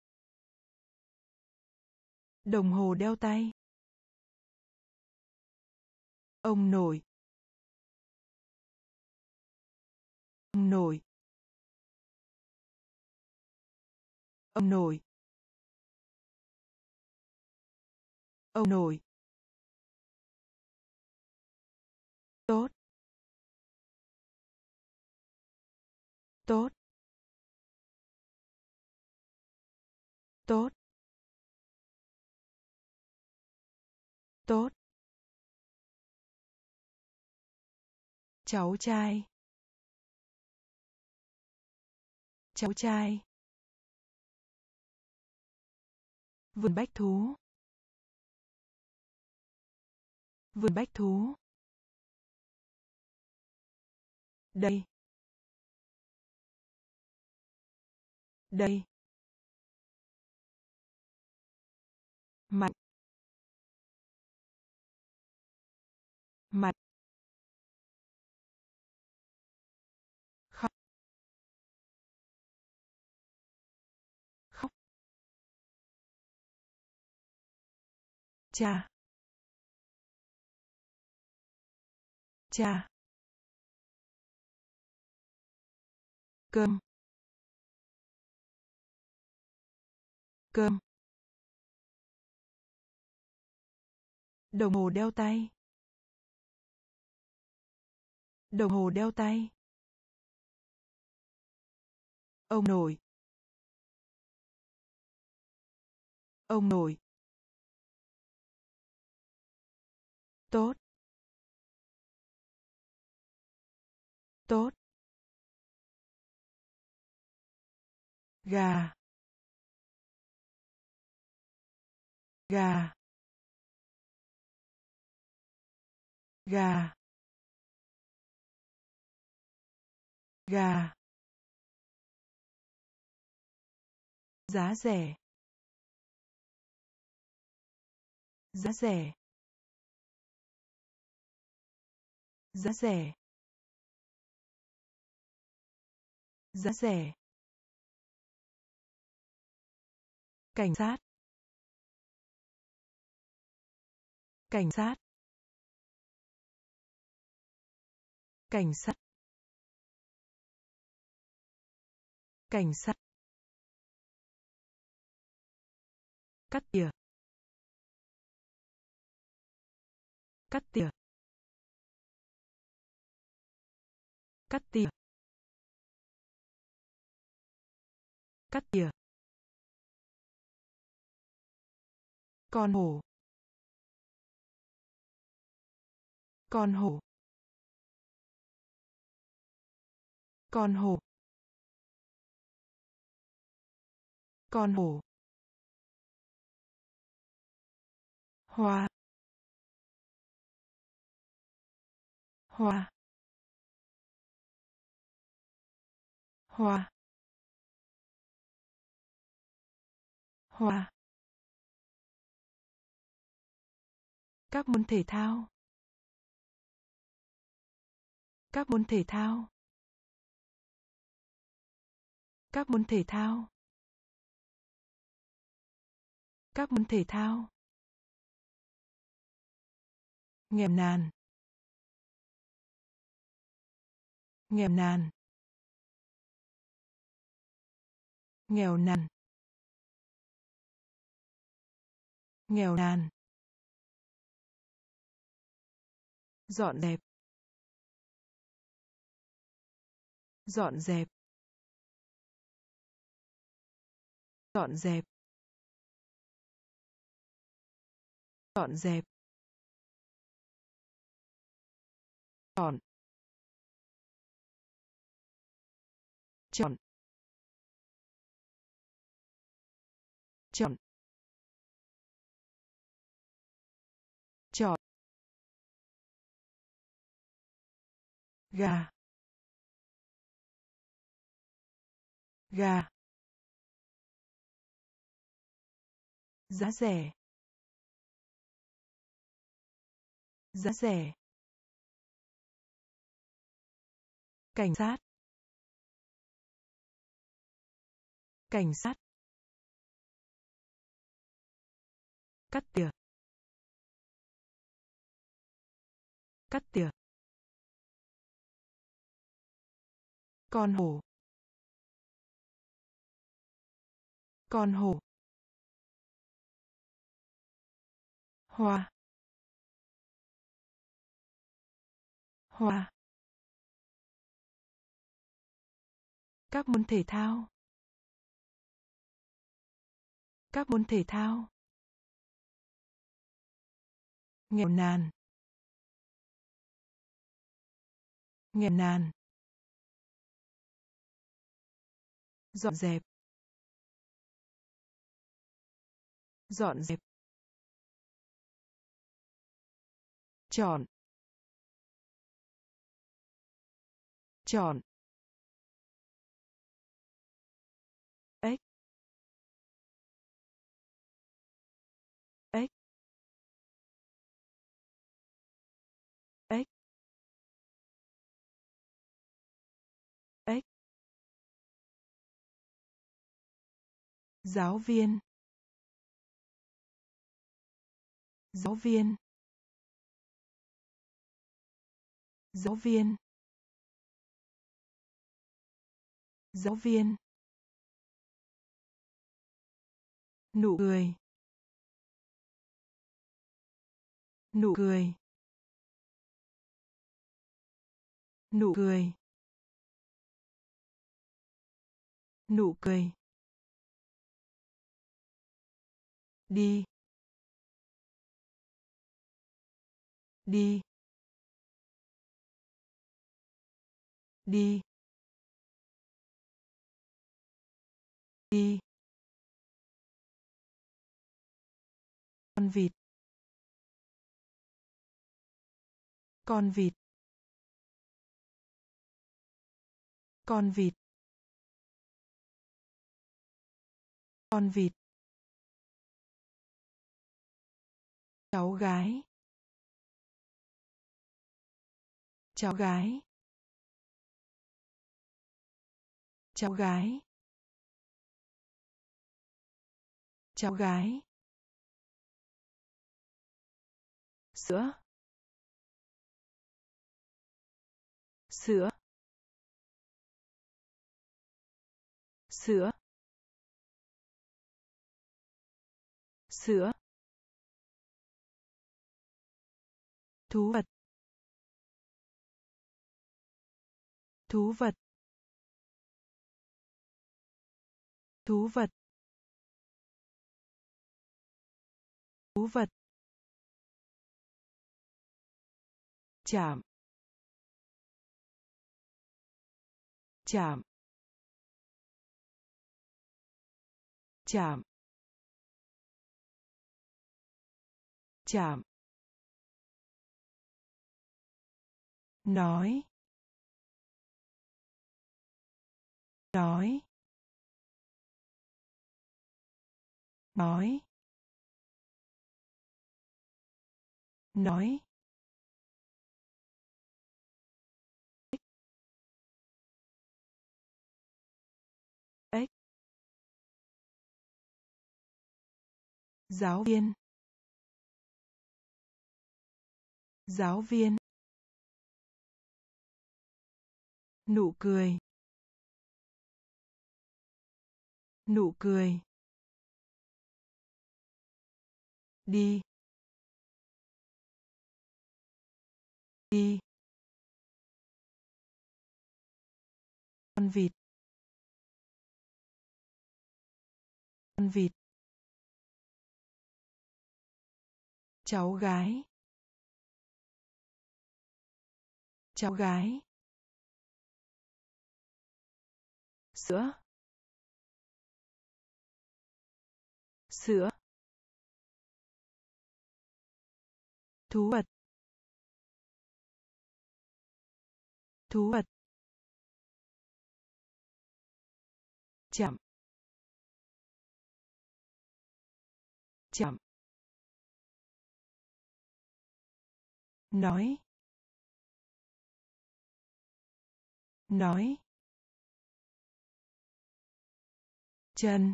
đồng hồ đeo tay, ông nội, ông nội, ông nội, ông nội, tốt, tốt, tốt, tốt, cháu trai, cháu trai, vườn bách thú, vườn bách thú, đây, Đây. Mạnh. Mạnh. Khóc. Khóc. Cha. Cha. Cơm. Cơm. Đồng hồ đeo tay. Đồng hồ đeo tay. Ông nội. Ông nội. Tốt. Tốt. Gà. Gà. Gà. Gà. Giá rẻ. Giá rẻ. Giá rẻ. Giá rẻ. Cảnh sát. Cảnh sát. Cảnh sát. Cảnh sát. Cắt tỉa. Cắt tỉa. Cắt tỉa. Cắt tỉa. Con hổ. Con hổ. Con hổ. Con hổ. Hoa. Hoa. Hoa. Hoa. Các môn thể thao. Các môn thể thao. Các môn thể thao. Các môn thể thao. Nghèo nàn. Nghèo nàn. Nghèo nàn. Nghèo nàn. Dọn dẹp. Dọn dẹp. Dọn dẹp. Dọn dẹp. Chọn. Chọn. Chọn. Chọn. Gà. Gà. Giá rẻ. Giá rẻ. Cảnh sát. Cảnh sát. Cắt tỉa. Cắt tỉa. Con hổ. Con hổ. Hoa. Hoa. Các môn thể thao. Các môn thể thao. Nghèo nàn. Nghèo nàn. Dọn dẹp. Dọn dẹp. Chọn. Chọn. giáo viên, giáo viên, giáo viên, giáo viên, nụ cười, nụ cười, nụ cười, nụ cười, đi, đi, đi, đi, con vịt, con vịt, con vịt, con vịt, cháu gái, cháu gái, cháu gái, cháu gái, sữa, sữa, sữa, sữa, thú vật, thú vật, thú vật, thú vật, chạm, chạm, chạm, chạm, nói, nói, nói, nói, ếch, giáo viên, giáo viên, nụ cười, nụ cười, đi, đi, con vịt, con vịt, cháu gái, cháu gái, sữa, sữa, thú vật, thú vật, chạm, chạm, nói, nói, chân,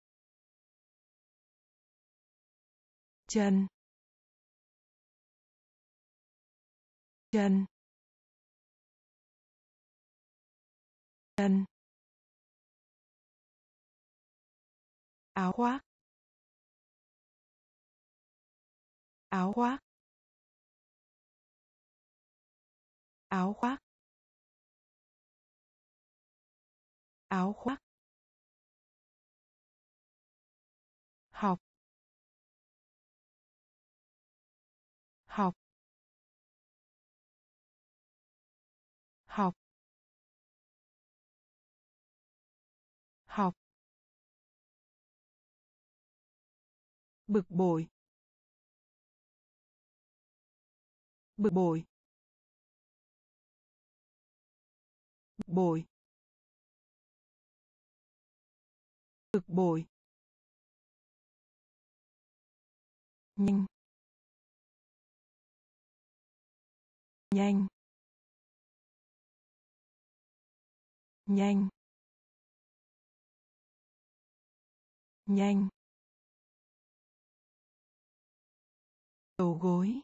chân, chân, chân, áo khoác, áo khoác, áo khoác, áo khoác, học, học, học, học, bực bội, bực bội, bực bội, bực bội, nhanh, nhanh, nhanh, nhanh, đầu gối,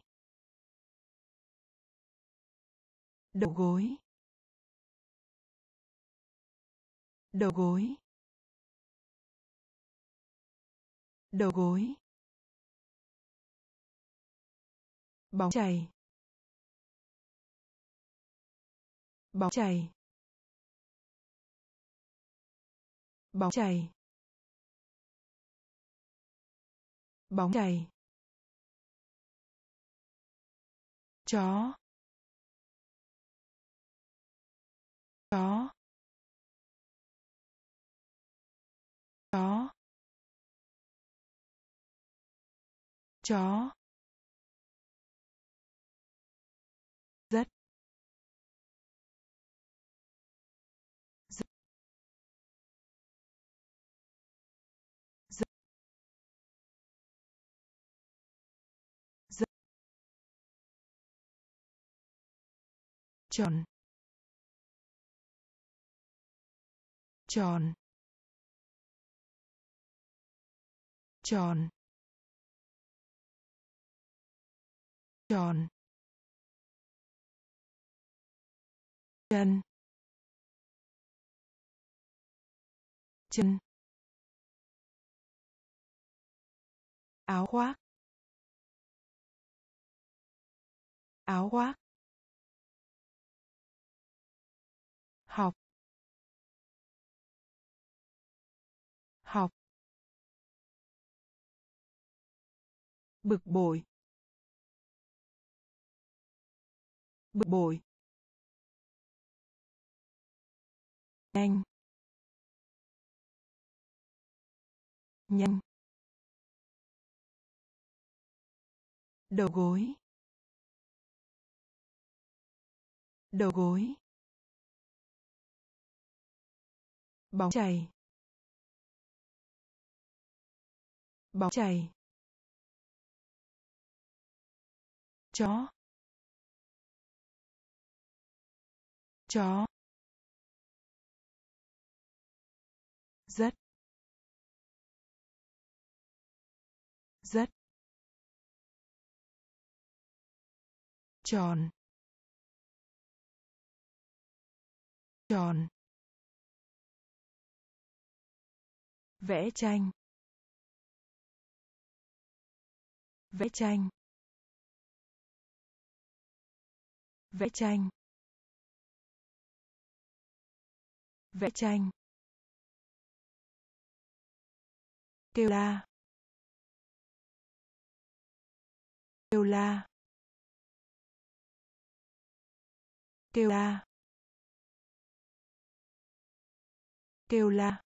đầu gối, đầu gối, đầu gối, bóng chày, bóng chày, bóng chày, bóng chày, chó, chó, chó, chó, rất, rất, rất, rất, tròn, tròn, tròn, tròn, chân, chân, áo khoác, áo khoác, học, học, bực bội, bực bội, nhanh, nhanh, đầu gối, đầu gối, bóng chày, bóng chày, chó, chó, rất, rất, tròn, tròn, vẽ tranh, vẽ tranh, vẽ tranh, vẽ tranh, kêu la, kêu la, kêu la, kêu la,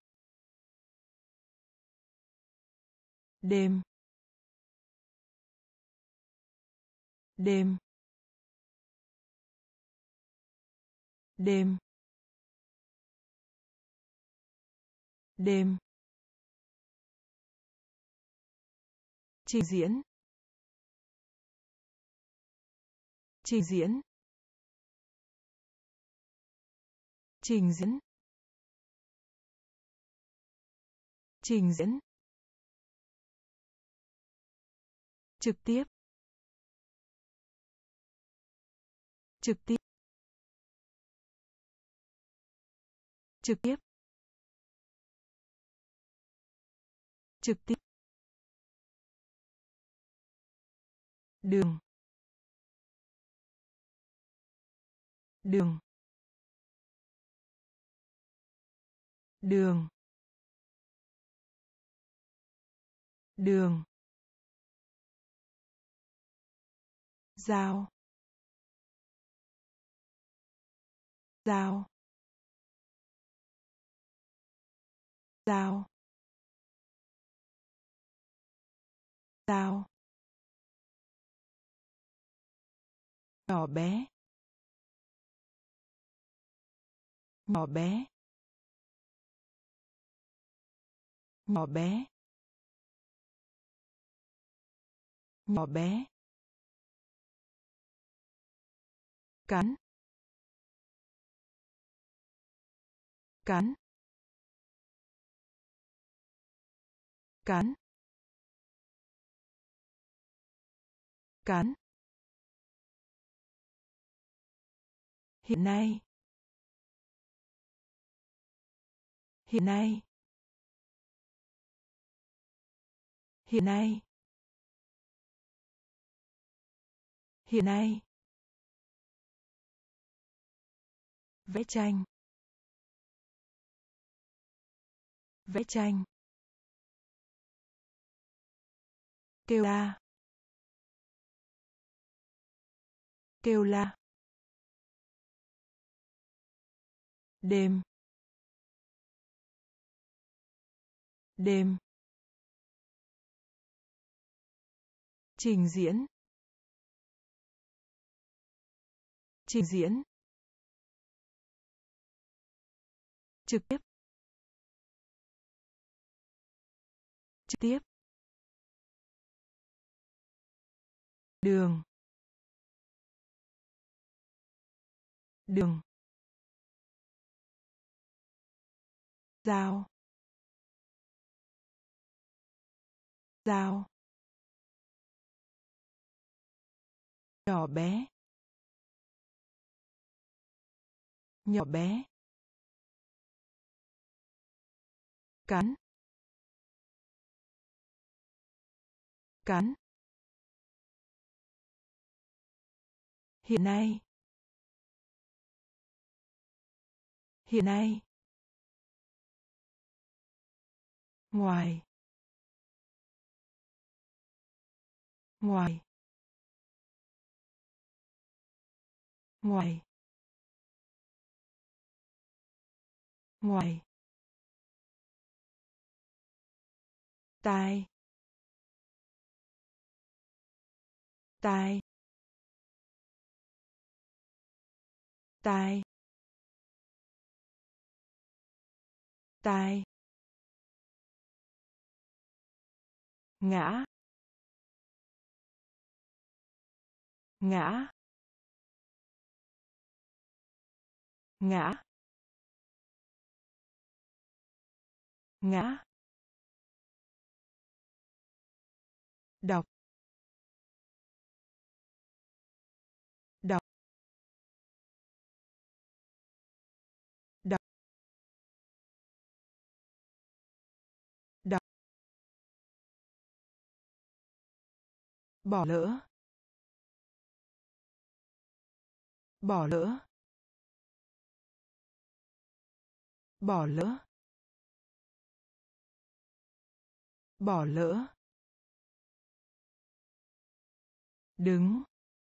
đêm, đêm, đêm, đêm, trình diễn, trình diễn, trình diễn, trình diễn, trực tiếp, trực tiếp, trực tiếp, trực tiếp, đường, đường, đường, đường, dao, dao, dao, dao, nhỏ bé, nhỏ bé, nhỏ bé, nhỏ bé, cắn, cắn, cắn cắn hiện nay hiện nay hiện nay hiện nay vẽ tranh vẽ tranh kêu la kêu la đêm đêm trình diễn trình diễn trực tiếp trực tiếp đường đường dao dao nhỏ bé nhỏ bé cắn cắn hiện nay hiện nay ngoài ngoài ngoài ngoài tai tai tai tai ngã ngã ngã ngã đọc đọc đọc đọc bỏ lỡ bỏ lỡ bỏ lỡ bỏ lỡ đứng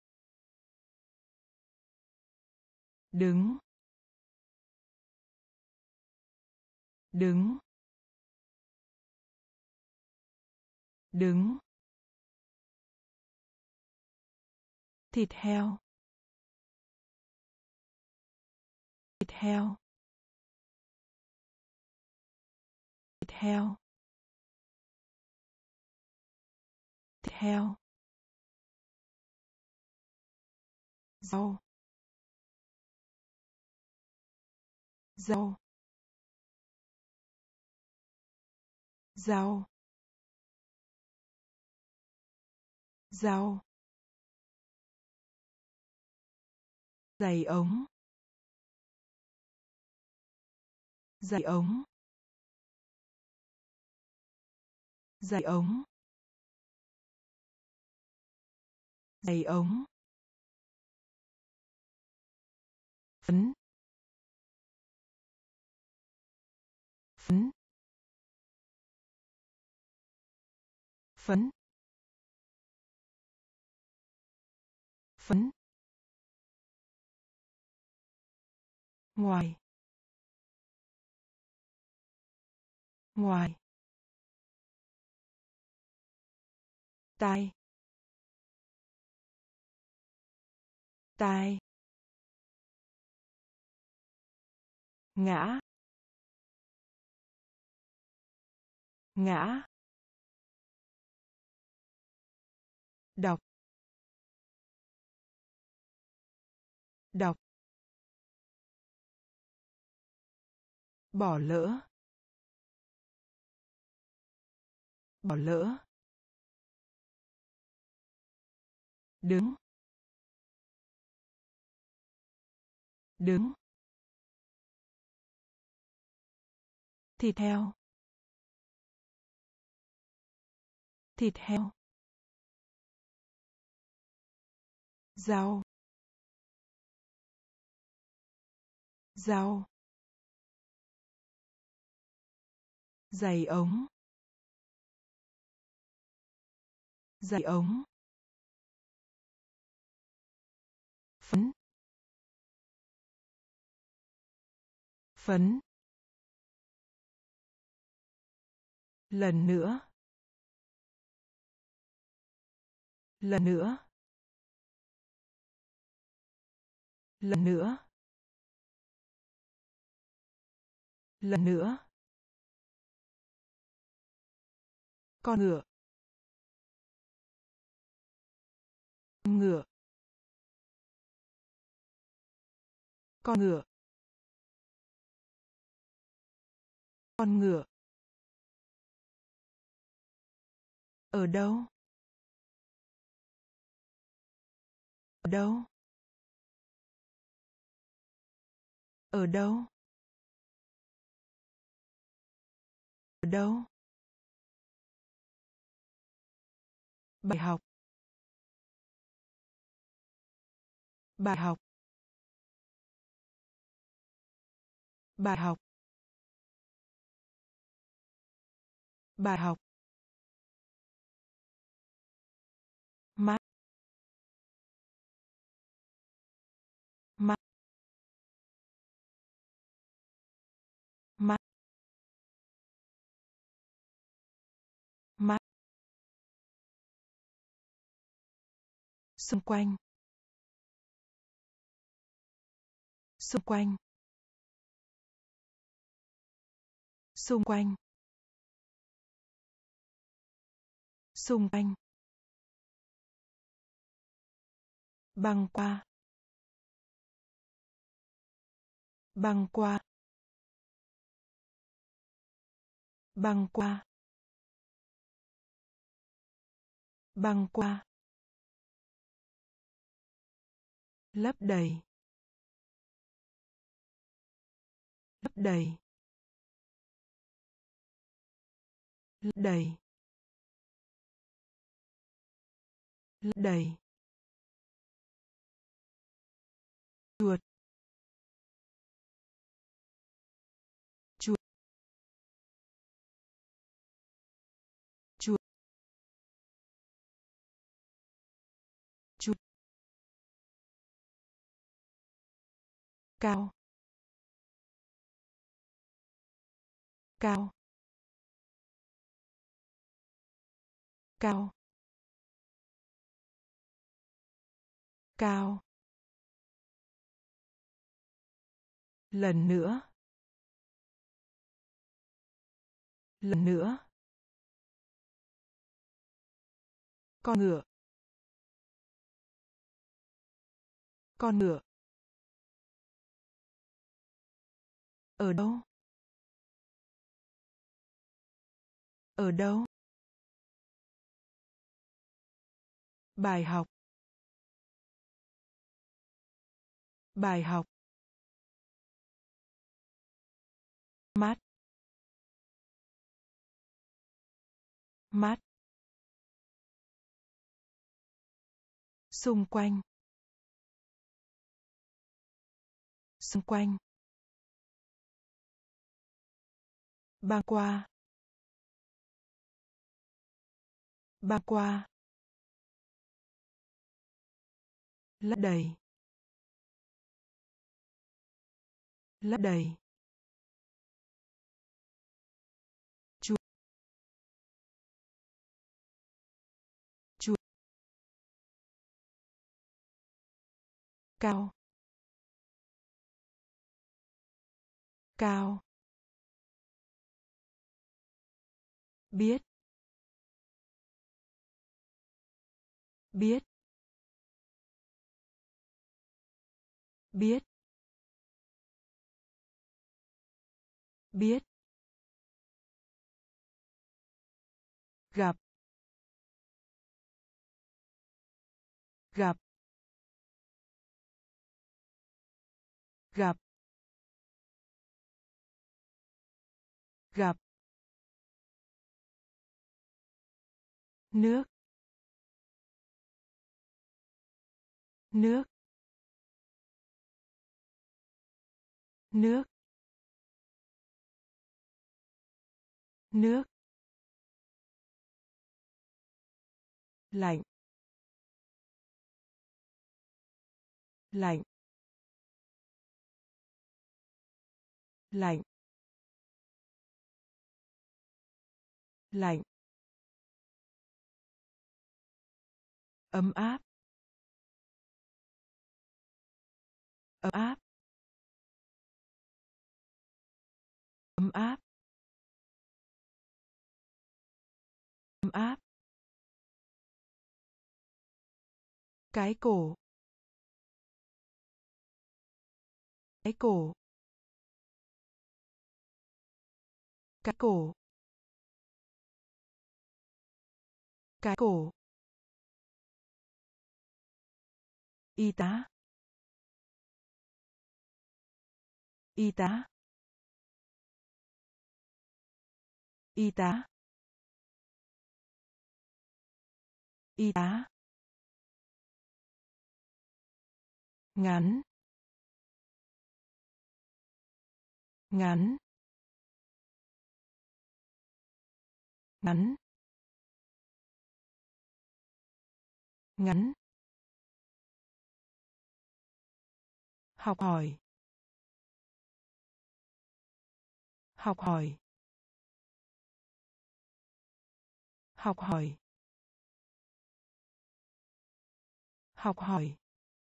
đứng đứng đứng thịt heo thịt heo thịt heo thịt heo rau rau rau rau giày ống giày ống giày ống giày ống phấn phấn phấn phấn ngoài ngoài tai tai ngã ngã đọc đọc bỏ lỡ Bỏ lỡ. Đứng. Đứng. Thịt heo. Thịt heo. Rau. Rau. Giày ống. Giày ống. Phấn. Phấn. Lần nữa. Lần nữa. Lần nữa. Lần nữa. Con ngựa. Ngựa. Con ngựa. Con ngựa. Ở đâu? Ở đâu? Ở đâu? Ở đâu? Bài học. Bài học. Bài học. Bài học. Mắt. Mắt. Mắt. Mắt. Xung quanh. Xung quanh. Xung quanh. Xung quanh. Băng qua. Băng qua. Băng qua. Băng qua. Lấp đầy. Lấp đầy. Lấp đầy. Lấp đầy. Chuột. Chuột. Chuột. Chuột. Cao. Cao. Cao. Cao. Lần nữa. Lần nữa. Con ngựa. Con ngựa. Ở đâu? Ở đâu? Bài học. Bài học. Mát. Mát. Xung quanh. Xung quanh. Băng qua. Băng qua. Lấp đầy. Lấp đầy. Chuột. Chuột. Cao. Cao. Biết. Biết. Biết. Biết. gặp gặp gặp gặp nước nước nước nước lạnh lạnh lạnh lạnh ấm áp ấm áp ấm áp ấm áp cái cổ cái cổ cái cổ cái cổ y tá y tá y tá y tá ngắn ngắn ngắn ngắn học hỏi học hỏi học hỏi học hỏi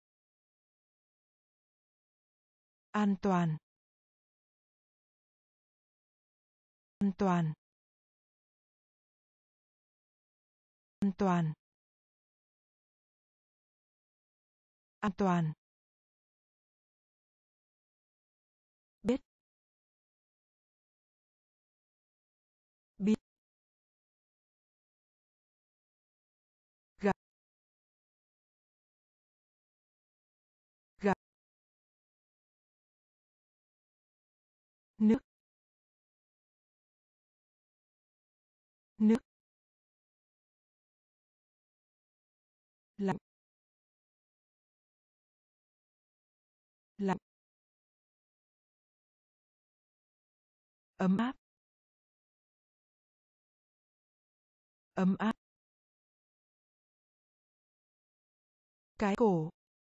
an toàn an toàn an toàn an toàn biết biết gặp gặp nước nước lạnh lạnh ấm áp ấm áp cái cổ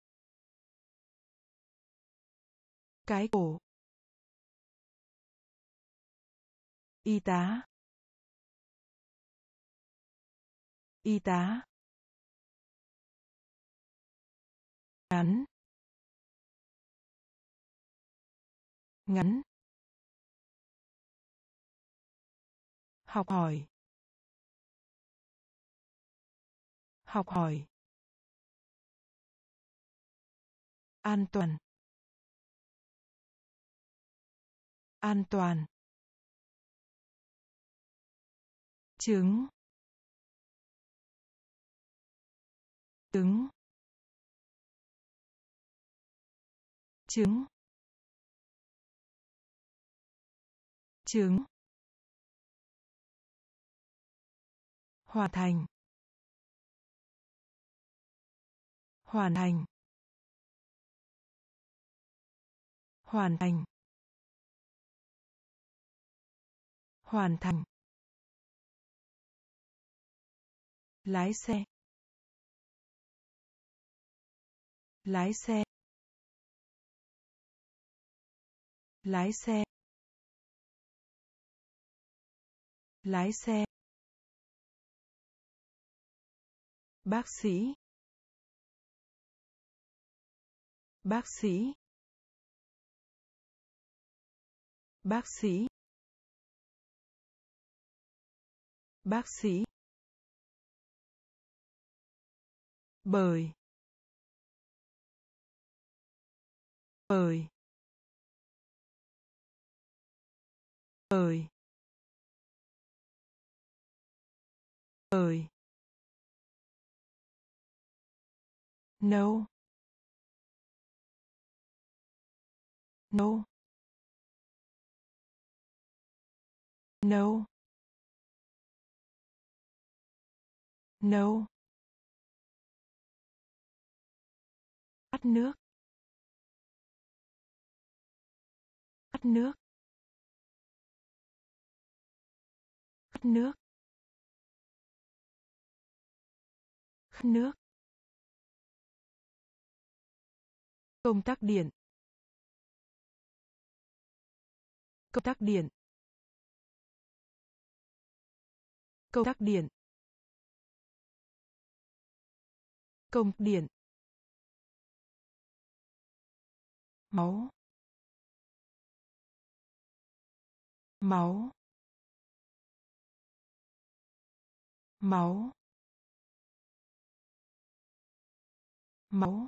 cái cổ y tá y tá ngắn ngắn học hỏi học hỏi an toàn an toàn trứng trứng trứng trứng hoàn thành hoàn thành hoàn thành hoàn thành lái xe lái xe lái xe lái xe bác sĩ bác sĩ bác sĩ bác sĩ bởi bởi bởi Bời. Nấu. Nấu. Nấu. Nấu. Khát nước. Khát nước. Khát nước. Khát nước. Công tắc điện. Công tắc điện. Công tắc điện. Công điện. Máu. Máu. Máu. Máu.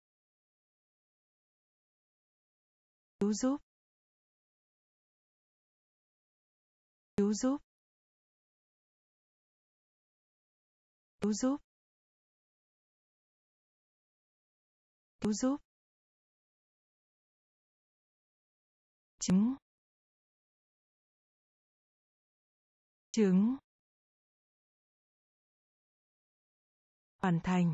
Cứu giúp. Cứu giúp. Cứu giúp. Cứu giúp. Trứng. Trứng. Hoàn thành.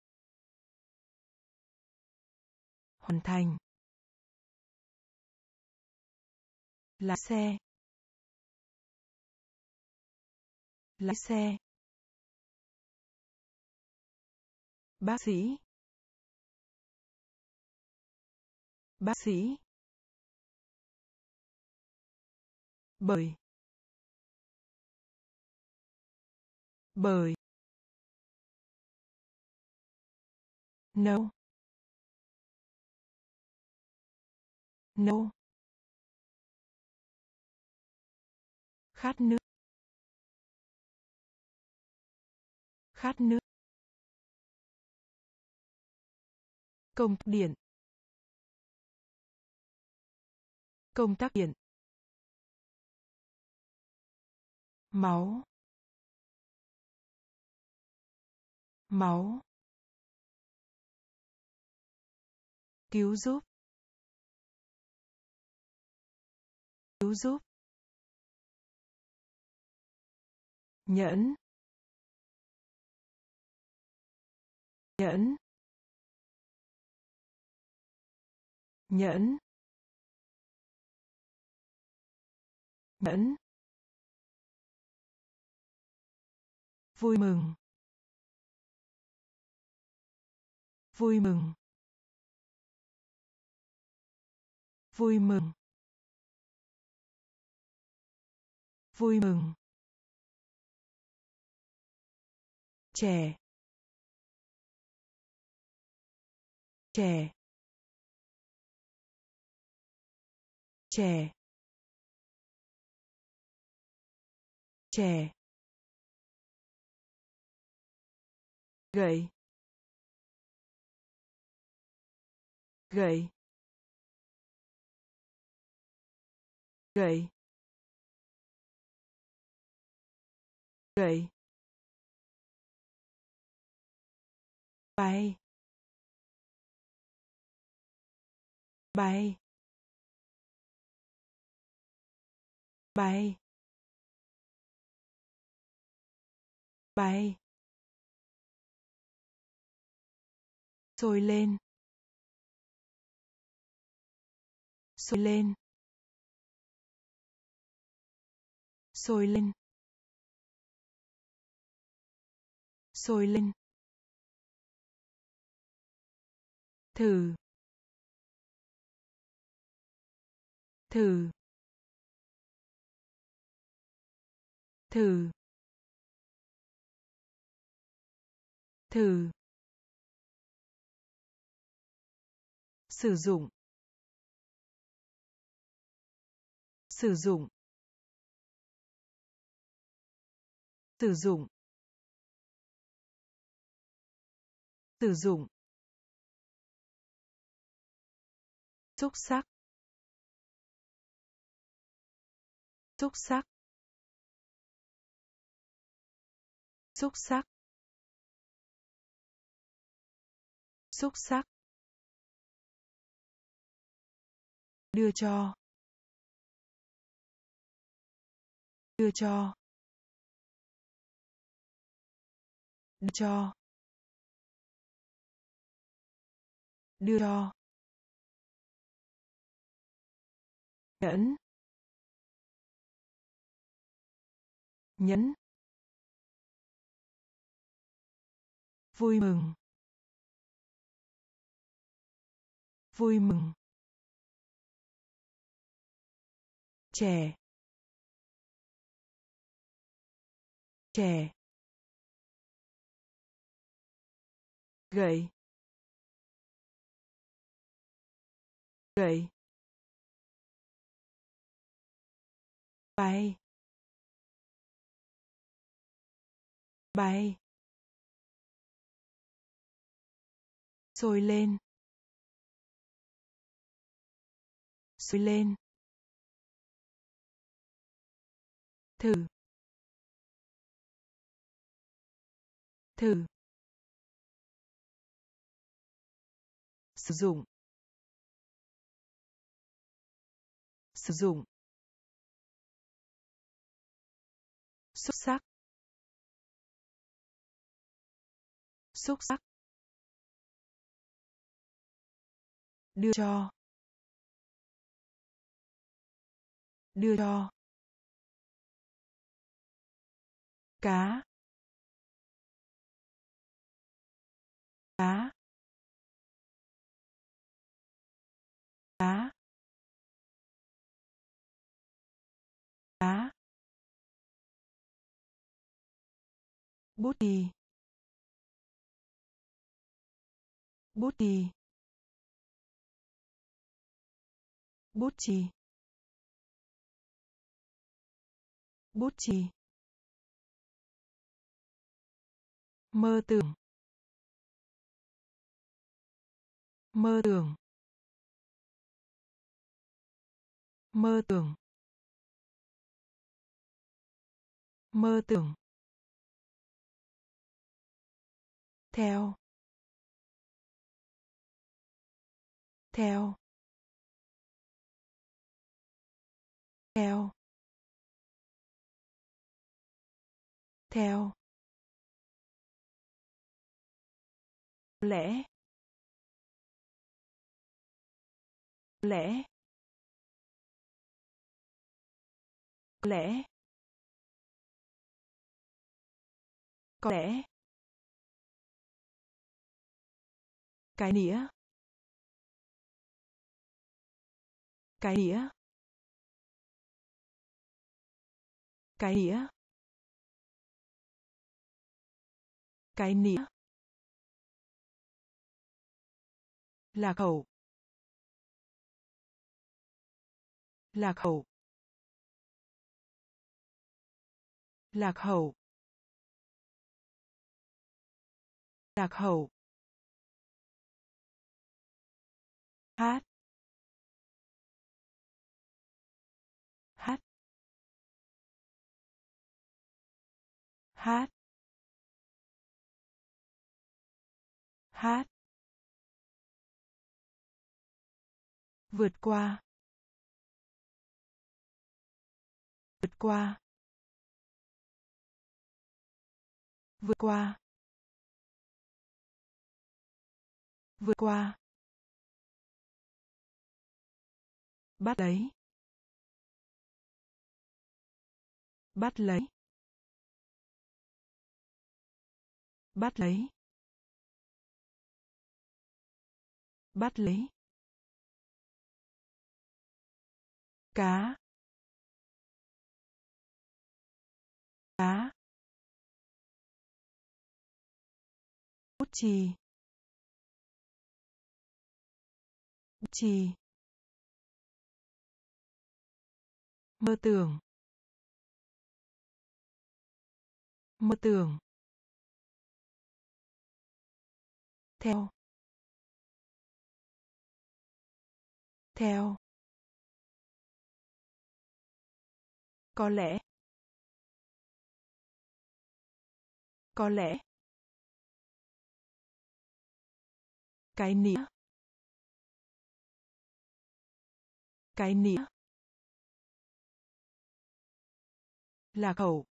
Hoàn thành. Lái xe. Lái xe. Bác sĩ. Bác sĩ. Bời. Bời. Nấu. Nấu. Khát nước. Khát nước. Công tắc điện. Công tắc điện. Máu. Máu. Cứu giúp. Cứu giúp. Nhẫn. Nhẫn. Nhẫn. Nhẫn. Vui mừng. Vui mừng. Vui mừng. Vui mừng. Trẻ. Trẻ. Trẻ. Trẻ. Gậy. Gậy. Gậy. Gậy. Bay. Bay. Bay. Bay. Sôi lên. Sôi lên. Sôi lên. Sôi lên. Thử. Thử. Thử. Thử. Sử dụng. Sử dụng. Sử dụng. Sử dụng. Xúc xắc. Xúc xắc. Xúc xắc. Xúc xắc. Đưa cho. Đưa cho. Đưa cho. Đưa cho. Nhẫn. Nhẫn. Vui mừng. Vui mừng. Trẻ. Trẻ. Gậy. Gậy. Bay. Bay. Sôi lên. Sôi lên. Thử. Thử. Sử dụng. Sử dụng. Xúc xắc. Xúc xắc. Đưa cho. Đưa cho. Cá. Cá. Cá. Cá. Bút chì. Bút chì. Bút chì. Bút chì. Mơ tưởng. Mơ tưởng. Mơ tưởng. Mơ tưởng. Theo. Theo. Theo. Theo. Lẽ. Lẽ. Lẽ. Có lẽ. Cái nĩa. Cái nĩa. Cái nĩa. Cái nĩa. Lạc hậu. Lạc hậu. Lạc hậu. Lạc hậu. Hát. Hát. Hát. Hát. Vượt qua. Vượt qua. Vượt qua. Vượt qua. Bắt lấy. Bắt lấy. Bắt lấy. Bắt lấy. Cá. Cá. Bút chì. Bút chì. Mơ tưởng. Mơ tưởng. Theo. Theo. Có lẽ. Có lẽ. Cái nĩa. Cái nĩa. Lạc hậu.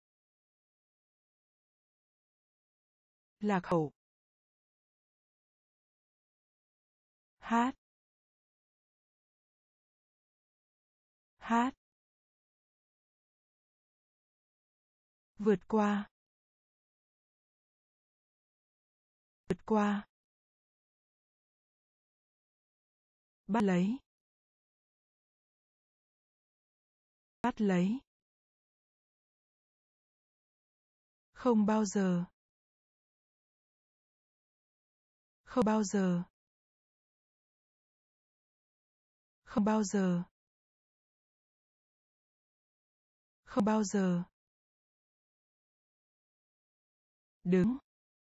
Lạc hậu. Hát. Hát. Vượt qua. Vượt qua. Bắt lấy. Bắt lấy. Không bao giờ. Không bao giờ. Không bao giờ. Không bao giờ. Đứng.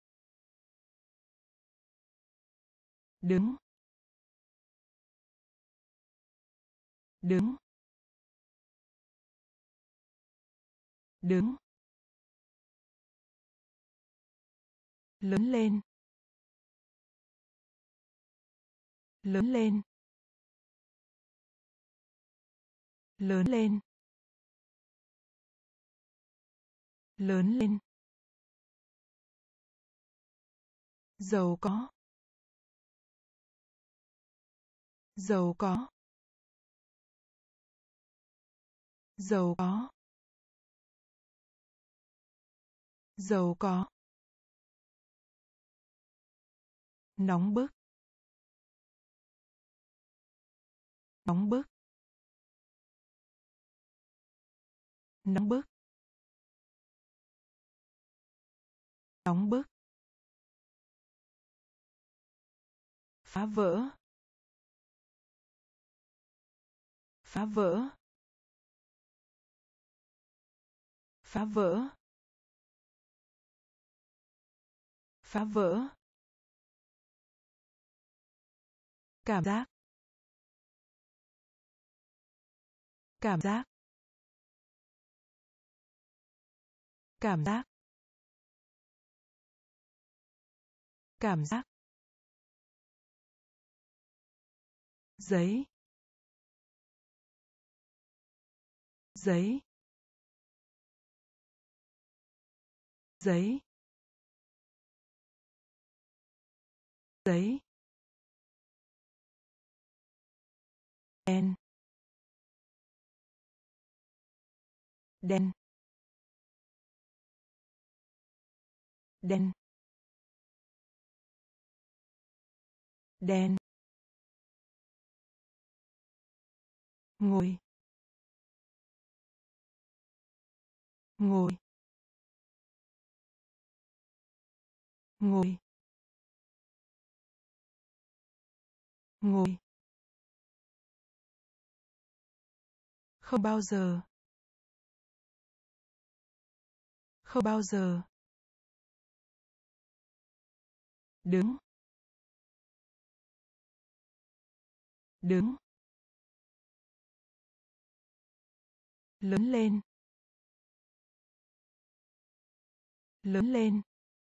Đứng. Đứng. Đứng. Lớn lên. Lớn lên. Lớn lên. Lớn lên. Giàu có. Giàu có. Giàu có. Giàu có. Nóng bức. Nóng bức. Nóng bức. Nóng bức. Phá vỡ. Phá vỡ. Phá vỡ. Phá vỡ. Cảm giác. Cảm giác. Cảm giác. Cảm giác. Giấy. Giấy. Giấy. Giấy. Đen. Đen. Đen. Đen. Ngồi. Ngồi. Ngồi. Ngồi. Không bao giờ. Không bao giờ. Đứng. Đứng. Lớn lên. Lớn lên.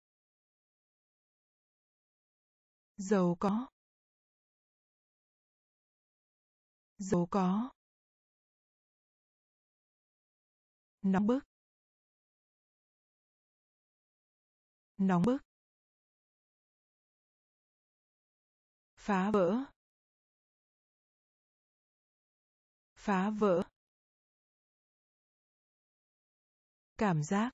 Giàu có. Giàu có. Nóng bức. Nóng bức. Phá vỡ. Phá vỡ. Cảm giác.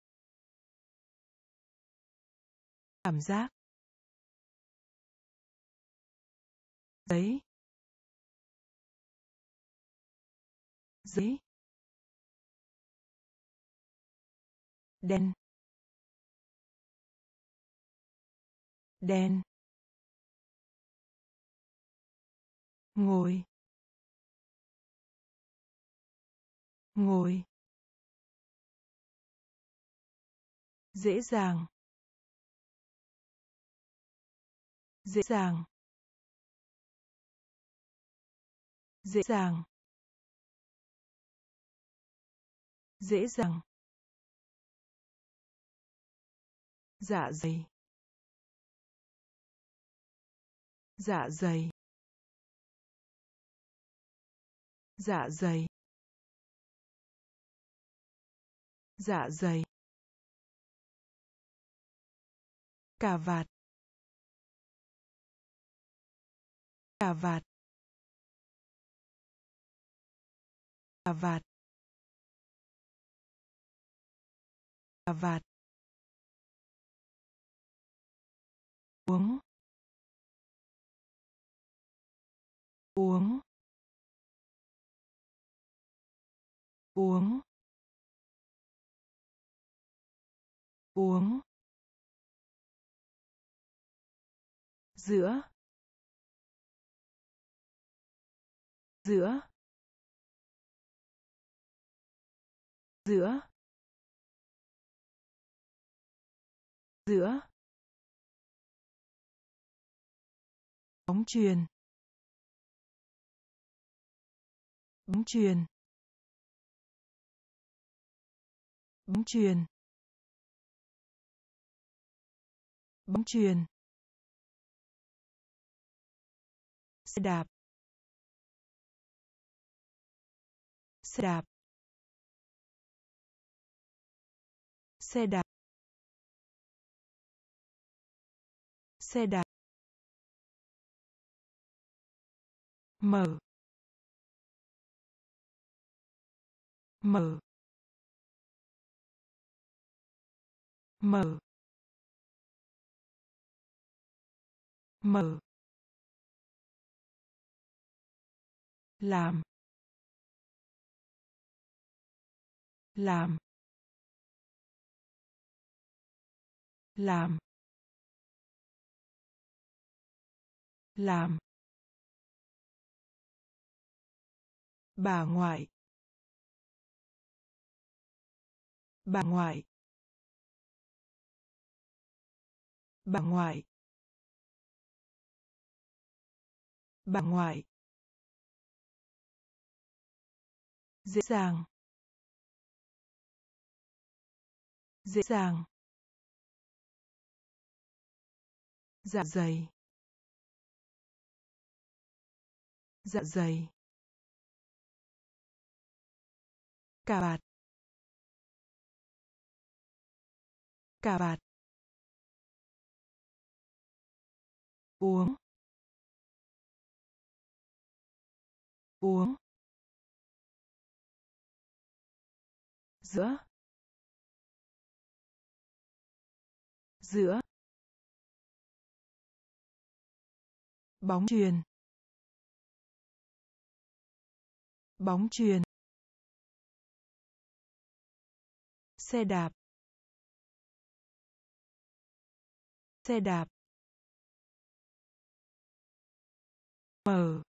Cảm giác. Giấy. Giấy. Đen. Đen. Ngồi. Ngồi. Dễ dàng. Dễ dàng. Dễ dàng. Dễ dàng. dạ dày, dạ dày, dạ dày, dạ dày, cà vạt, cà vạt, cà vạt, cà vạt, uống, uống, uống, uống, giữa, giữa, giữa, giữa, bóng chuyền, bóng chuyền, bóng chuyền, bóng chuyền, xe đạp, xe đạp, xe đạp, xe đạp, mở, mở, mở, mở, làm, làm, làm, làm, bà ngoại, bà ngoại, bà ngoại, bà ngoại, dễ dàng, dễ dàng, dạ dày, dạ dày, cà vạt, cà vạt, uống, uống, giữa, giữa, bóng chuyền, bóng chuyền, xe đạp, xe đạp, mở,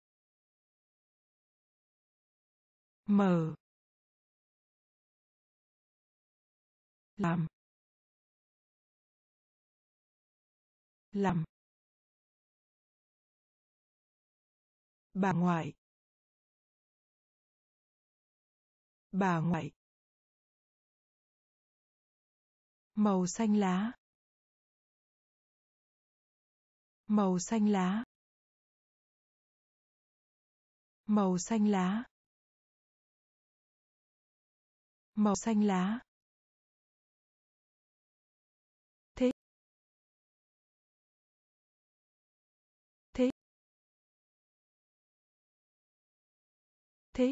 mở, làm, làm, bà ngoại, bà ngoại, màu xanh lá, màu xanh lá, màu xanh lá, màu xanh lá, thế, thế, thế,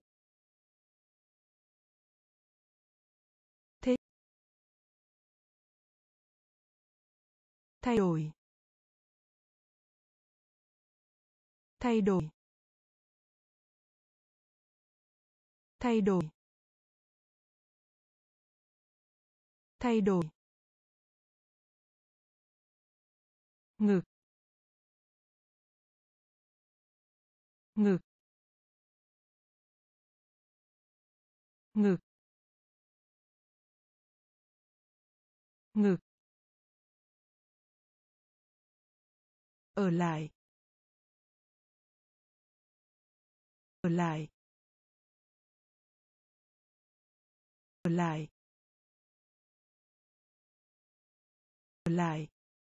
thế, thay đổi, thay đổi, thay đổi, thay đổi, ngực, ngực, ngực, ngực, ở lại, ở lại, ở lại, Ở lại.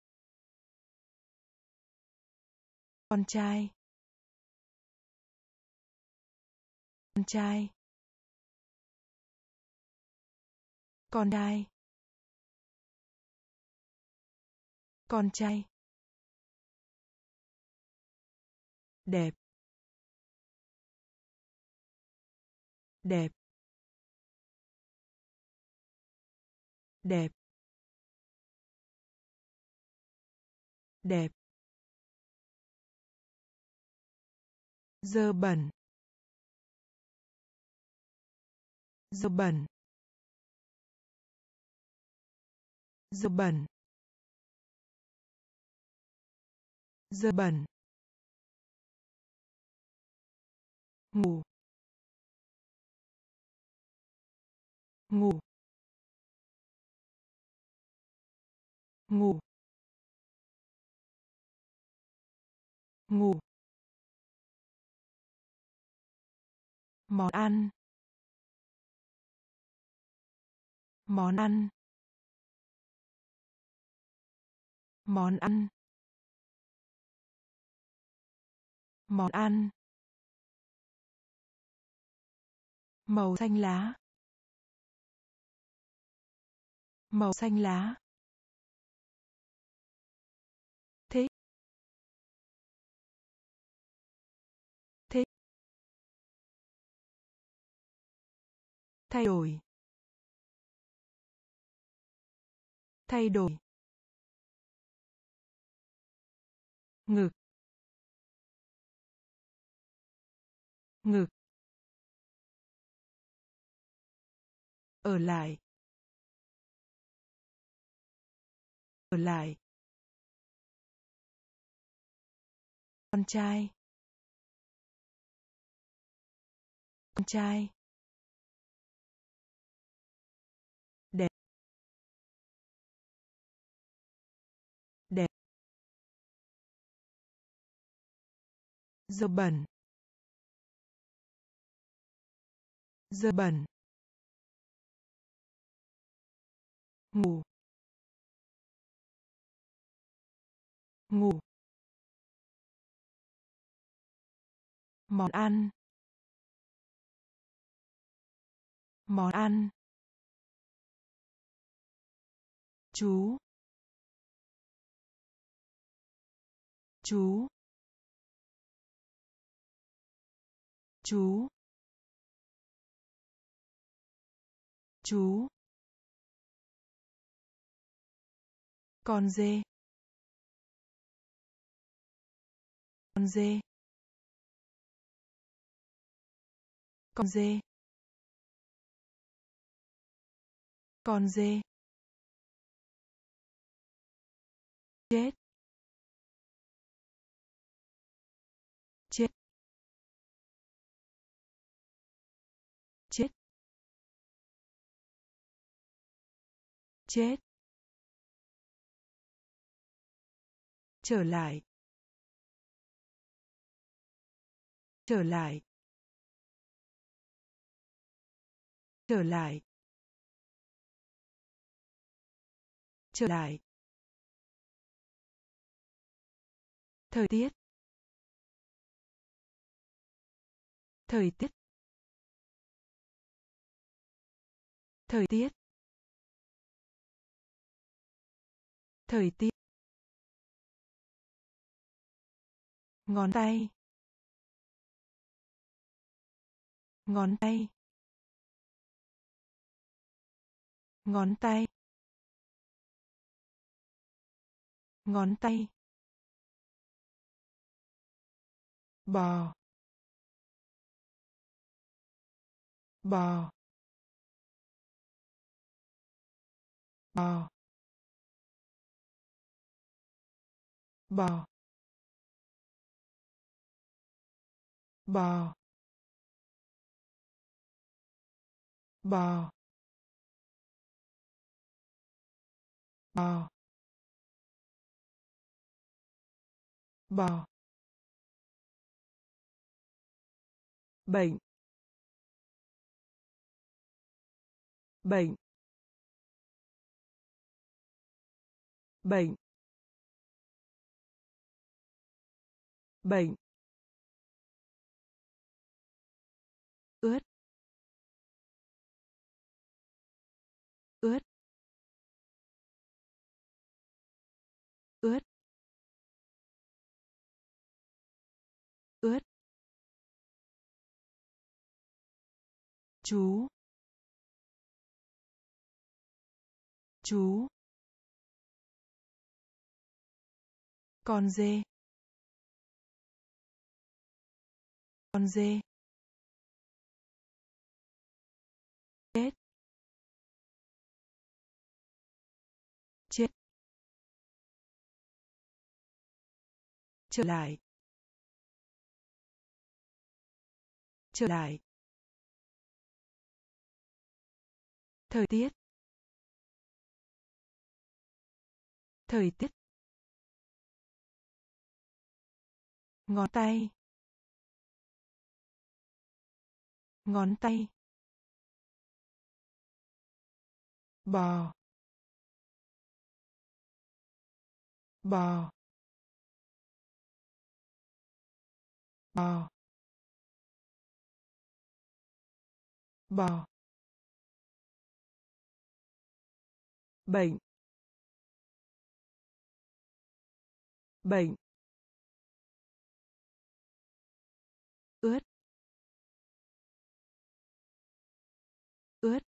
Con trai. Con trai. Con trai. Con trai. Đẹp. Đẹp. Đẹp. Đẹp. Dơ bẩn. Dơ bẩn. Dơ bẩn. Dơ bẩn. Ngủ. Ngủ. Ngủ. Ngủ. Món ăn. Món ăn. Món ăn. Món ăn. Màu xanh lá. Màu xanh lá. Thích. Thích. Thay đổi. Thay đổi. Ngực. Ngực. Ở lại. Ở lại. Con trai. Con trai. Đẹp. Đẹp. Dơ bẩn. Dơ bẩn. Ngủ. Ngủ. Món ăn. Món ăn. Chú. Chú. Chú. Chú. Con dê. Con dê. Con dê. Con dê. Chết. Chết. Chết. Chết. Trở lại. Trở lại. Trở lại. Trở lại. Thời tiết. Thời tiết. Thời tiết. Thời tiết. Ngón tay. Ngón tay. Ngón tay. Ngón tay. Bò. Bò. Bò. Bò. Bò. Bò. Bò. Bò. Bệnh. Bệnh. bệnh, bệnh, ướt, ướt, ướt, ướt, chú, chú, con dê, con dê, chết, chết, trở lại, trở lại, thời tiết, thời tiết, ngón tay, ngón tay, bò, bò, bò, bò, bệnh, bệnh, ướt, ướt,